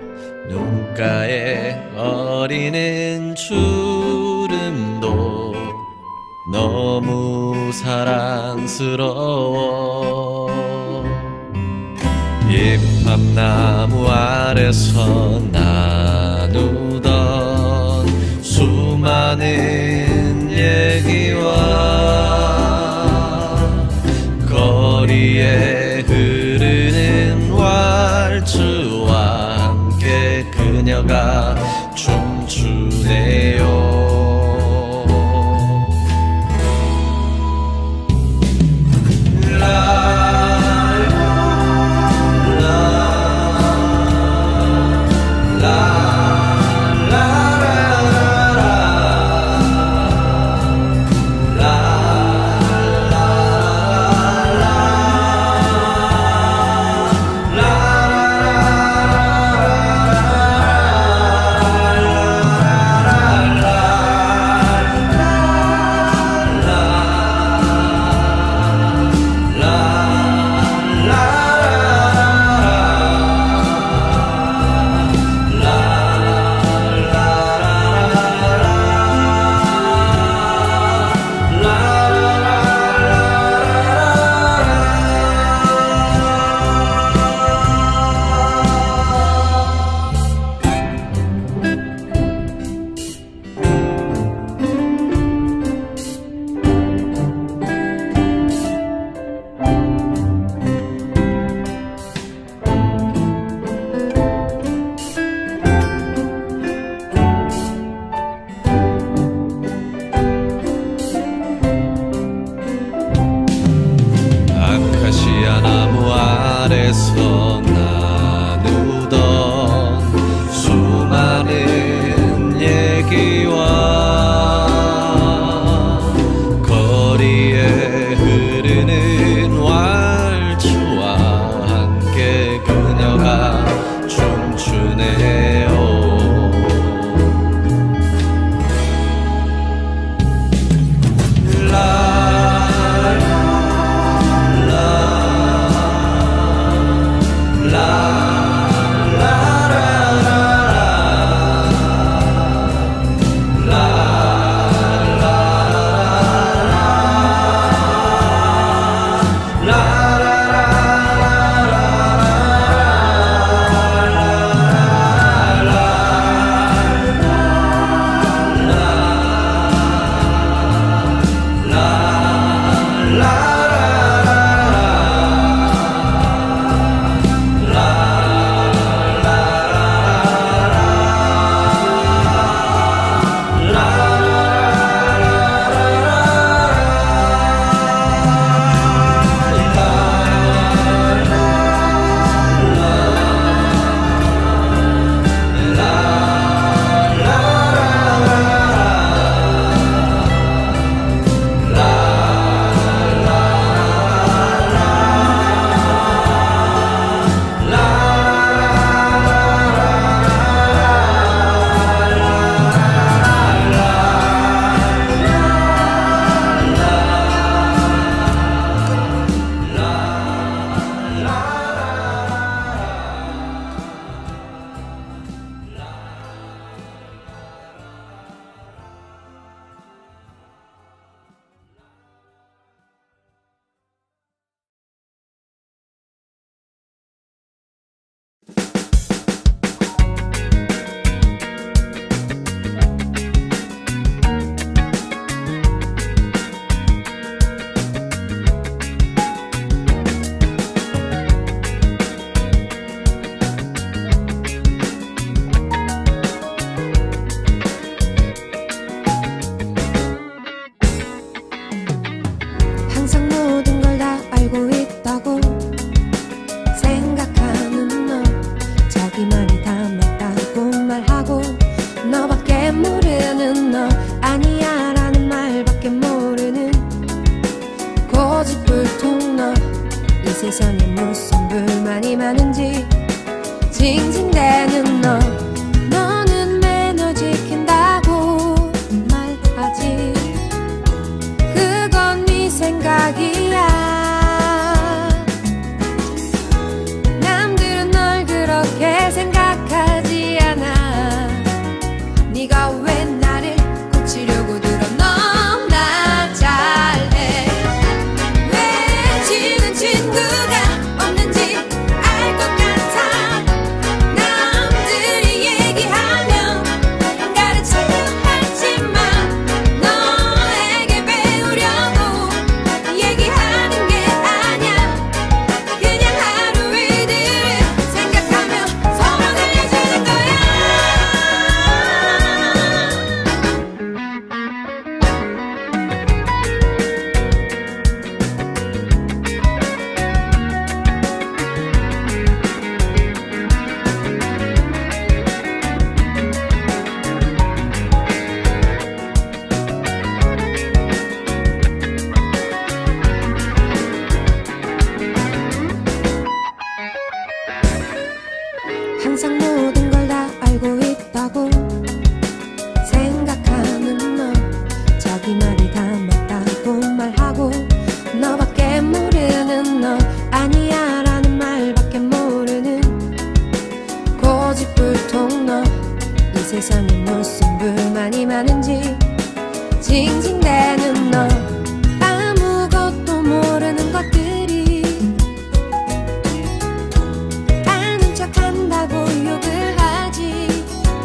눈가에 어리는 주름도 너무 사랑스러워. 잎합나무 아래서 나누던 수많은 얘기와 거리에 흐르는 왈츠와 함께 그녀가 춤추네요. La 고집불통 너 이 세상에 무슨 불만이 많은지 징징대는 너 너는 매너 지킨다고 말하지 그건 네 생각이야 남들은 널 그렇게 생각하지 않아 네가 왜 나를 고치려고 들어 너나 잘해 왜 지는 친구가 없는지 알 것 같아 남들이 얘기하면 가르치려 하지만 너에게 배우려고 얘기하는 게 아니야 그냥 하루 일들을 생각하며 서로 들려주는 거야 항상 모든 걸 다 알고 있다고 생각하는 너 자기 말이 다 맞다고 말하고 너밖에 모르는 너 아니야 라는 말밖에 모르는 고집불통 너 이 세상에 무슨 불만이 많은지 징징대는 너 아무것도 모르는 것들이 아는 척한다고 욕을 하지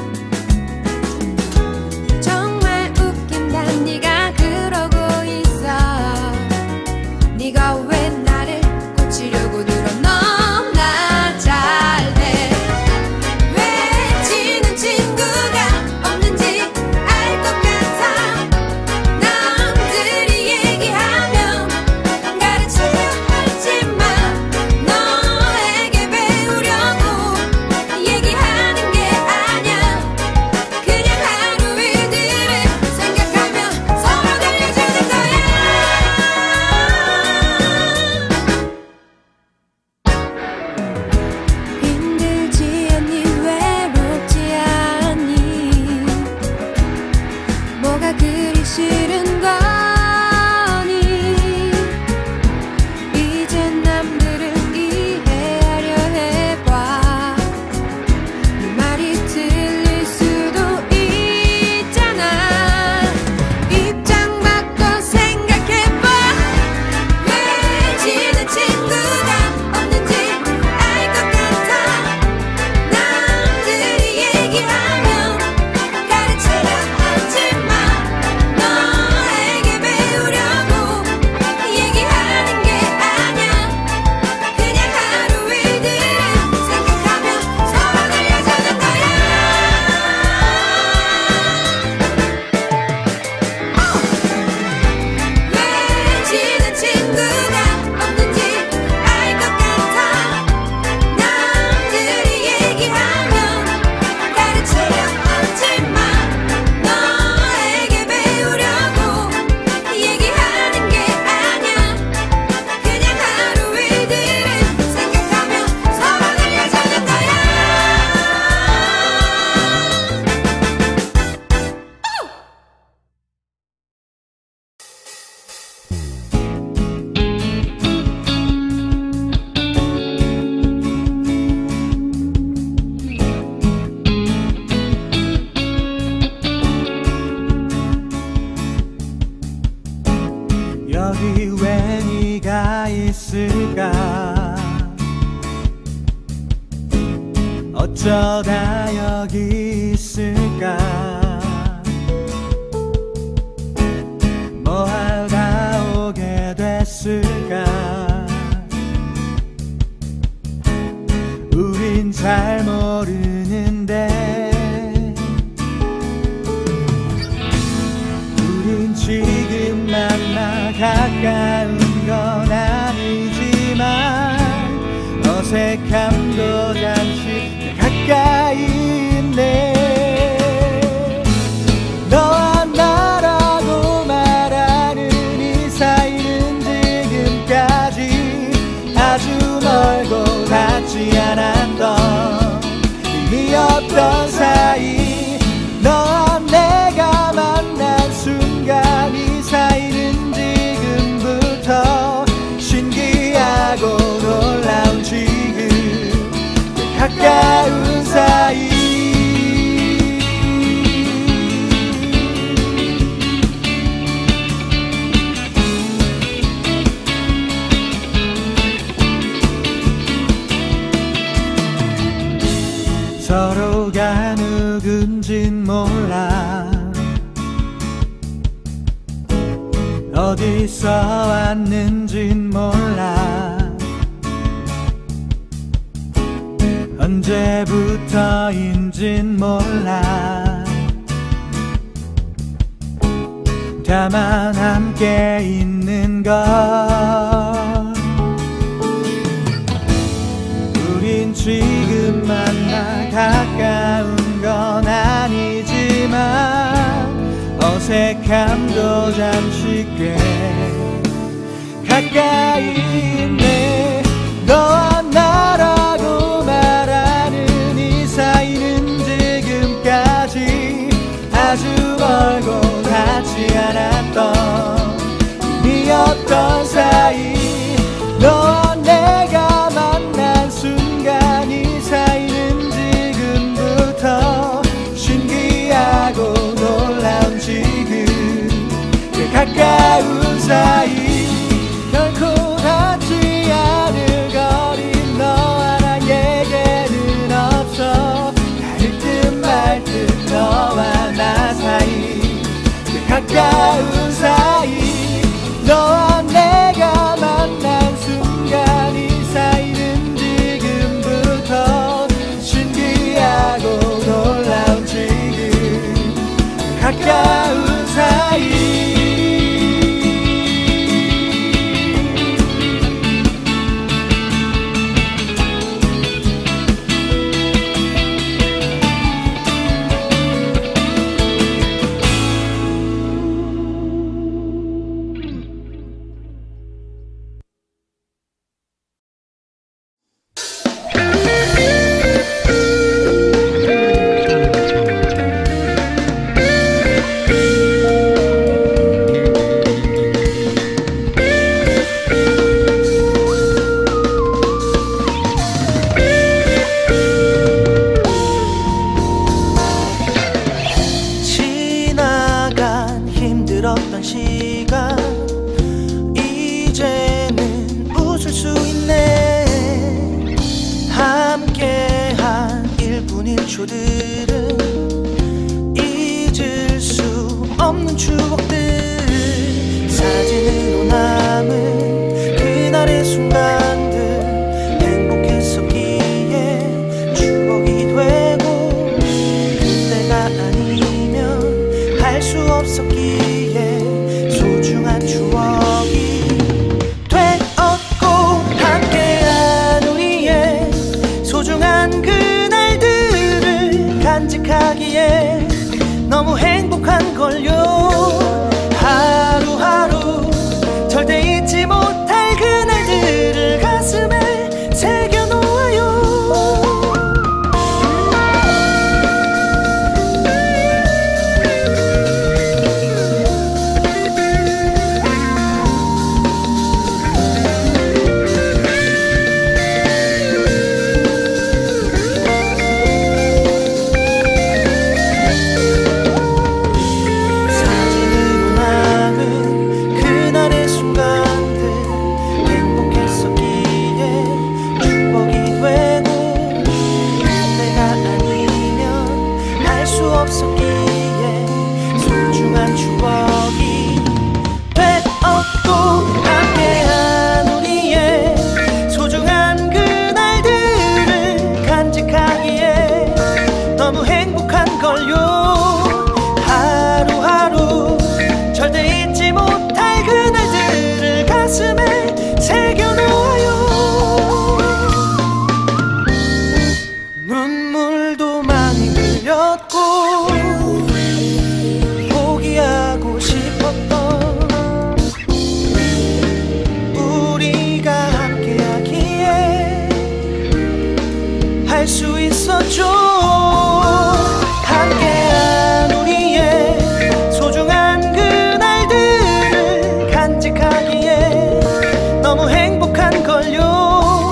정말 웃긴다 네가 그러고 있어 네가 왜 나를 고치려고 들어 너나 잘해 왜 지는 친구가 없는지 알 것 같아 남들이 얘기하면 가르치려 하지만 너에게 배우려고 얘기하는 게 아니야 그냥 하루 일들을 생각하며 서로 들려주는 거야 힘들지 않니 외롭지 않니 뭐가 그리 싫은 거니 이제 남들을 이해하려 해봐 네 말이 틀릴 수도 있잖아 입장 바꿔 생각해봐 왜 지는 친구가 없는지 알 것 같아 남들이 얘기하면 가르치려 하지만 너에게 배우려고 얘기하는 게 아니야 그냥 하루 일들을 생각하며 서로 들려주는 거야 왜 지는 친구가 없는지 알 것 같아 남들이 얘기하면 가르치려 하지만 너에게 배우려고 얘기하는 게 아니야 그냥 하루 일들을 생각하며 서로 들려주는 거야 여기 왜 네가 있을까 어쩌다 여기 있을까 뭐하다 오게 됐을까 우린 잘 모르는데 우린 지금 만나 가까운 건 아니지만 어색함도 잠시 가까이 있네 너와 나라고 말하는 이 사이는 지금 닿지 않았던 의미였던 사이 너와 내가 만난 순간 이 사이는 지금부터 신기하고 놀라운 지금 가까운 사이 서로가 누군진 몰라 어디서 왔는진 몰라 언제부터인진 몰라 다만 함께 있는 것 우린 지금 만나 가까운 건 아니지만 어색함도 잠시 꽤 가까이 있네 너와 나라고 말하는 이 사이는 지금까지 아주 멀고 닿지 않았던 의미였던 사이 너와 내가 만난 순간 이 사이는 지금부터 신기하고 놀라운 지금 그 가까운 사이 결코 닿지 않을 거리 너와 나에게는 없어 다를 듯 말 듯 너와 나 사이 그 가까운 사이 너와 내가 만난 순간 이 사이는 지금부터 신기하고 놀라운 지금 그 가까운 사이 너무 행복한걸요 하루하루 절대 잊지 못할 그날들을 가슴에 새겨놓아요 사진으로 남은 그날의 순간들 들려줘. 함께한 우리의 소중한 그날들을 간직하기에 너무 행복한걸요.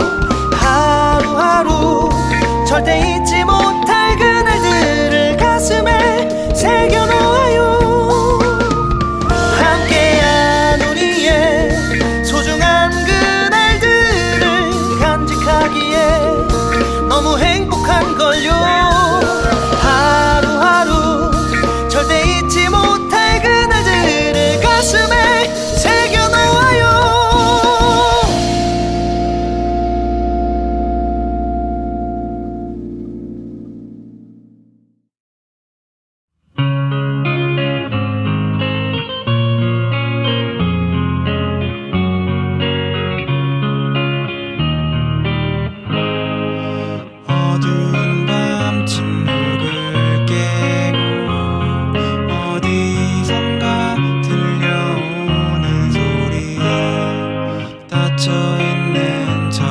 하루하루 절대 잊지 못할 그날들을 가슴에 새겨놓아요. 함께한 우리의 소중한 그날들을 간직하기에 너무 행복한걸요. 하루하루 절대 잊지 못할 그날들을 가슴에 새겨놓아요. 어두운 밤 침묵을 깨고 어디선가 들려오는 소리. 닫혀있는 저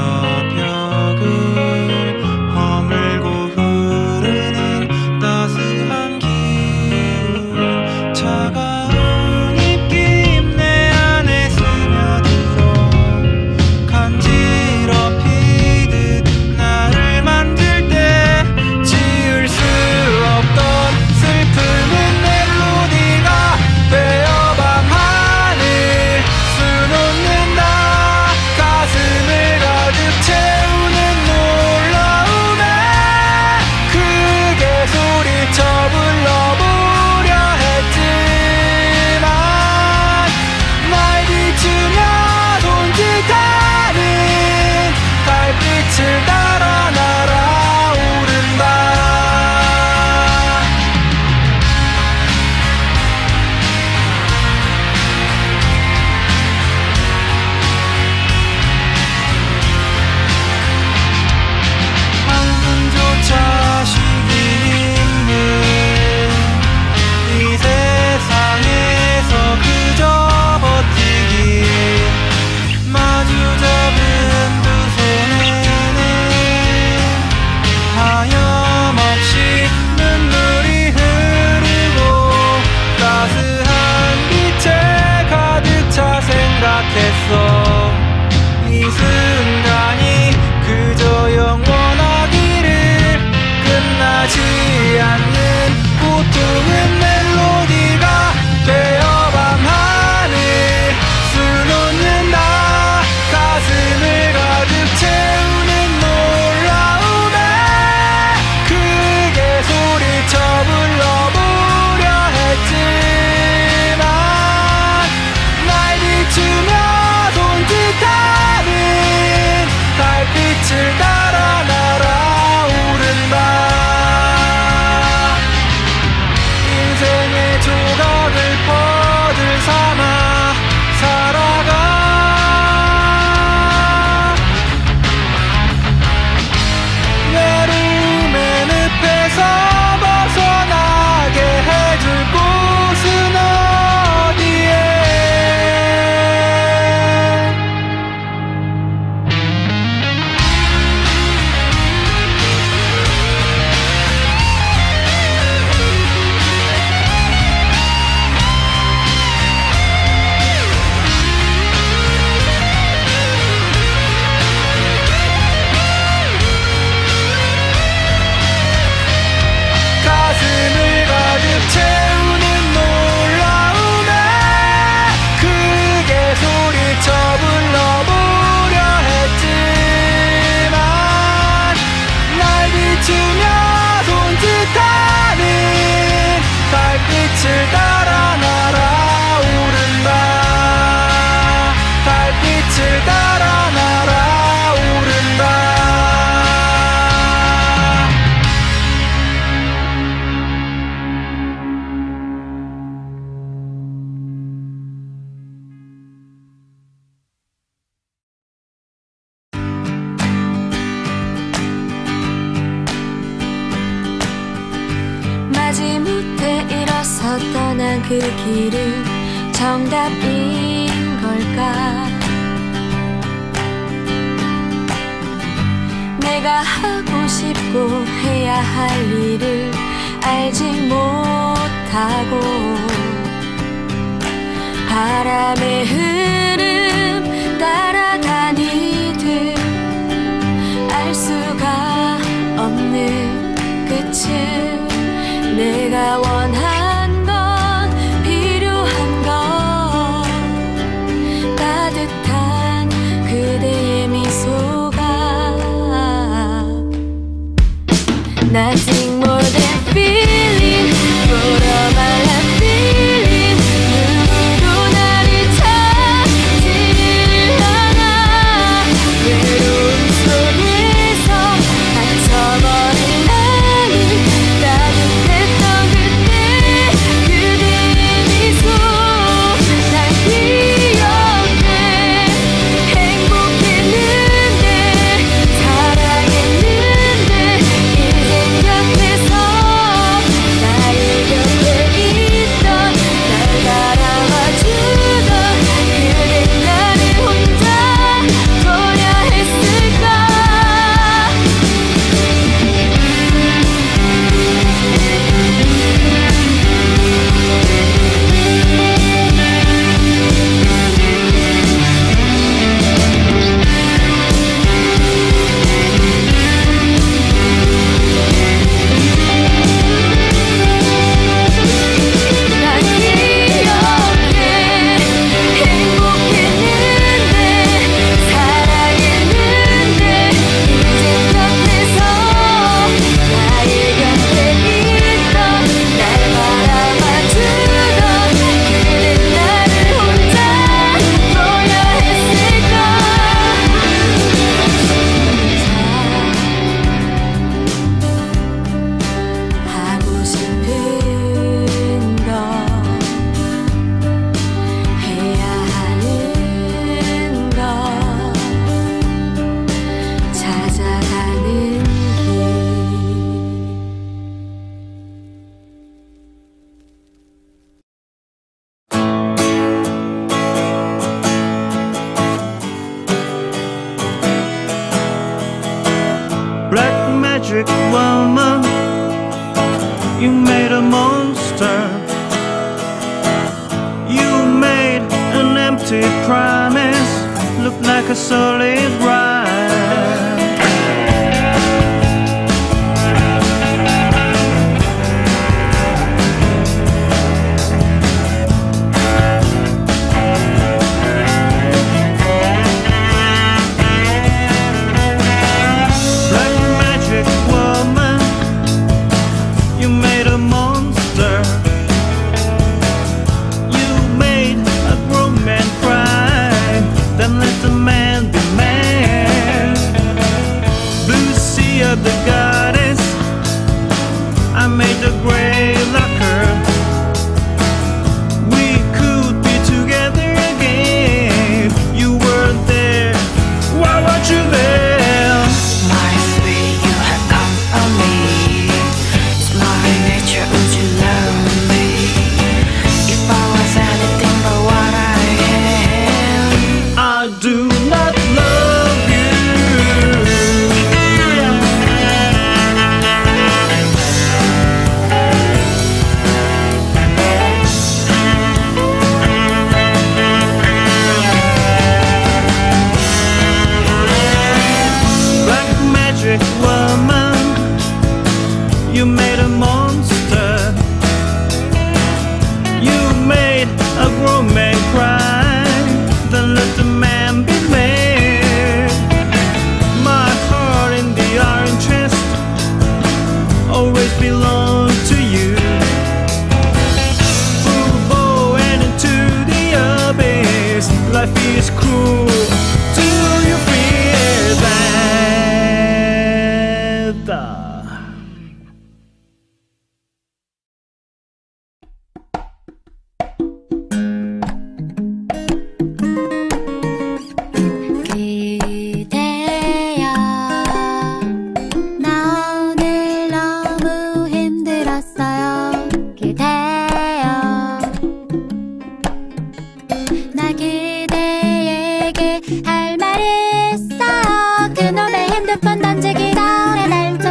벽을 허물고 흐르는 따스한 기운. 차가운 입김 내 안에 스며들어 간지럽히듯 나를 만들 때 지울 수 없던 슬픔은 멜로디가 되어 밤하늘 수놓는다. 가슴을 가득 채우는 놀라움에 크게 소리쳐 불러보려 했지만 날 비추며 손짓하는 달빛을 따라 날아오른다. 한숨조차 쉬기 힘든 이 세상에서 그저 버티기. 마주 잡은 두 손에는 하염없이 눈물이 흐르고 따스한 빛에 가득 차 생각했어. 이 순간이 그저 영원하기를. 끝나지 않는 고통은 멜로디가 되어 밤하늘 수놓는다. 가슴을 가득 채우는 놀라움에 크게 소리쳐 불러보려 했지만 날 비추며 손짓하는 달빛을 따라 날아오른다. 인생의 조각을 퍼즐 삼아 살아가. 외로움의 늪에서 벗어나게 해줄 곳은 어디에. 가슴을 가득 채우는 놀라움에 크게 소리쳐 불러보려 했지만 날 비추며 손짓하는 달빛을 따라 날아오른다. 달빛을 따라 날아오른다. 마지못해 일어서 떠난 그 길은 정답인 걸까? 내가 하고 싶고 해야 할 일을 알지 못하고 바람의 흐름 따라다니듯 알 수가 없는 끝을 내가 원한 건 필요한 건 따뜻한 그대의 미소가 Nothing more than feeling Put all my life feeling 누구도 나를 찾지를 않아 외로움 속에서 갇혀버린 나를 따뜻했던 그때 그대의 미소 날 기억해 행복했는데 사랑했는데 이젠 곁에서 나의 곁에 있던 날 바라봐주던 그댄 나를 혼자 둬야 했을까 난 기억해 행복했는데 사랑했는데 이젠 곁에서 나의 곁에 있던 날 바라봐주던 그댄 나를 혼자 둬야 했을까 하고 싶은 거 해야 하는 거 찾아가는 길 Black magic woman, you made a monster. You made an empty promise look like a solid rhyme. Black magic woman, you made a monster. You made a grown man cry, then let the man be man. Blue sea of the goddess, I made the gray lacquer. We could be together again. You weren't there, why weren't you there? My sweet, you have come on me. It's my nature, would you love me? If I was anything but what I am, I do not love you. Black magic woman, you made a monster. You made a grown man cry, then let the man be made. My heart in the iron chest always belonged to you. Full and into the abyss, life is cruel. Do you fear that? 그대여 나 오늘 너무 힘들었어요 그대여 나 그대에게 할 말이 있어요 그놈의 핸드폰 던지기 다음에 날 좀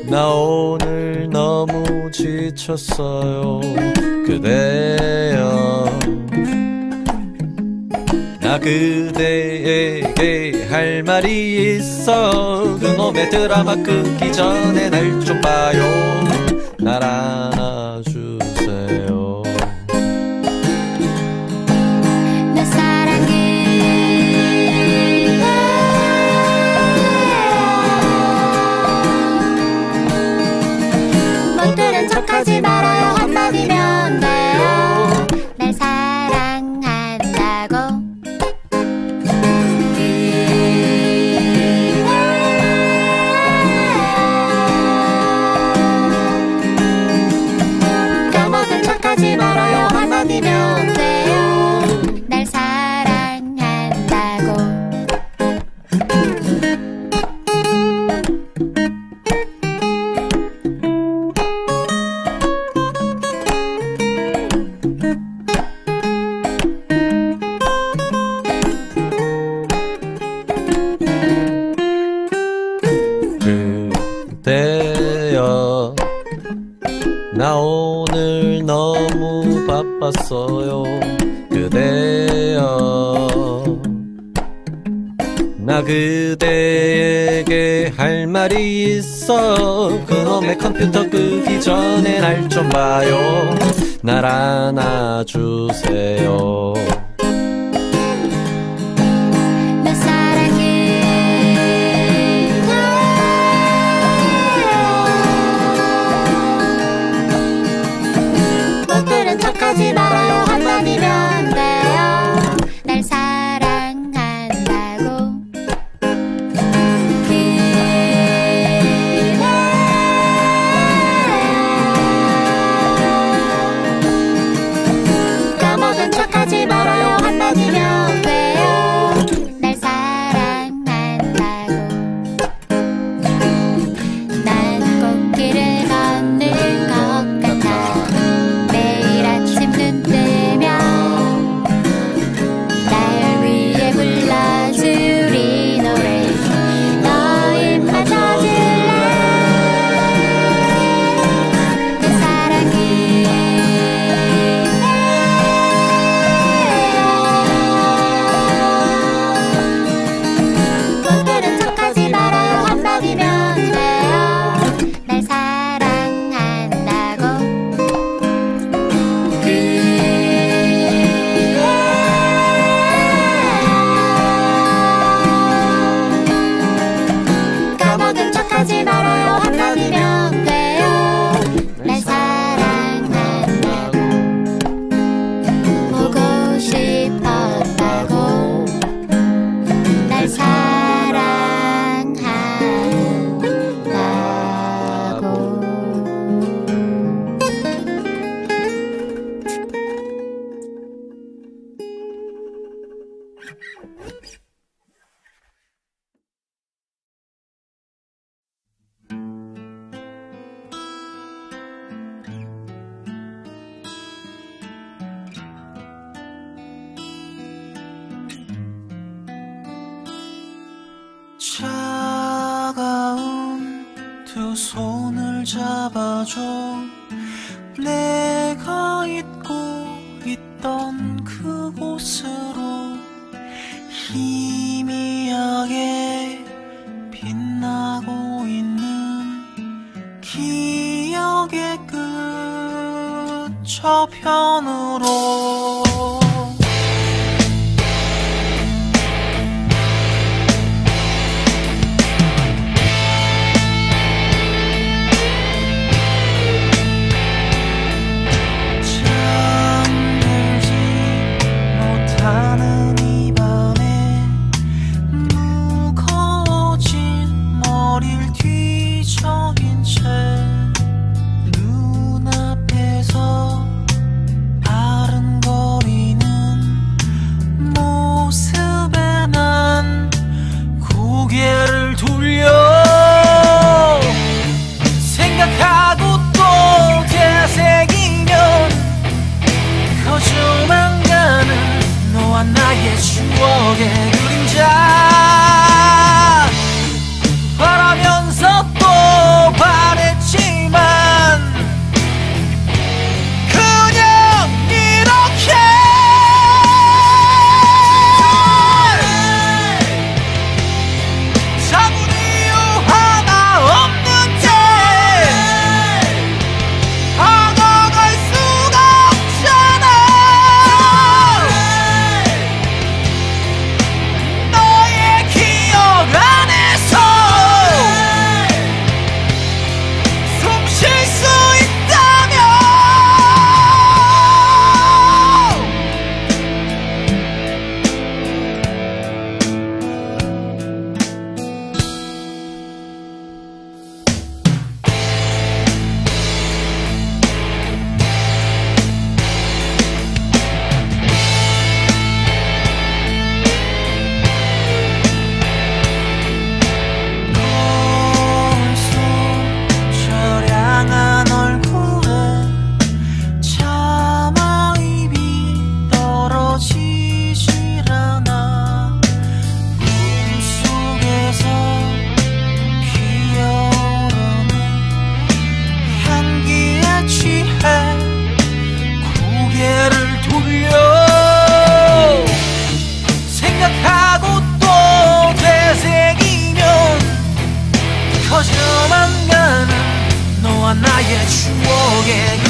나 오늘 너무 지쳤어요 그대여 나 그대에게 할 말이 있어 그놈의 드라마 끄기 전에 날 좀 봐요 날 안아주세요 내 사랑해 못 들은 척하지 말아요 한마디면 돼요 날 사랑한다고 까먹은 척하지 말아요 한마디면 돼요 날 사랑한다고 그대여 나 오늘 너무 바빴어요 그대여 나 그대에게 할 말이 있어 그놈의 컴퓨터 끄기 전에 날 좀 봐요 날 안아주세요 내 사랑해 못 들은 척하지 말아요 한마디면 돼요 날 사랑한다고 까먹은 척하지 말아요 한마디면 돼요 날 사랑한다고 난 꽃길을 걷는 것 같아 매일 아침 눈 뜨면 날 위해 불러줄 이 노래 너 입만 터질래 내 사랑해 못 들은 척하지 말아요 한마디면 돼요 날 사랑한다고 까먹은 척하지 말아요 한마디면 돼요 날 사랑한다고 보고 싶었다고 날 사랑한다고 차가운 두 손을 잡아줘 내가 잊고 있던 그곳으로 희미하게 빛나고 있는 기억의 끝 저편으로 잠들지 못하는 이 밤에 무거워진 머리를 뒤척인 채 눈앞에서 아른거리는 모습에 난 고개를 돌려 생각하고 또 되새기면 거저만 가는 너와 나의 추억의 그림자 바라면서 또 바래 추억에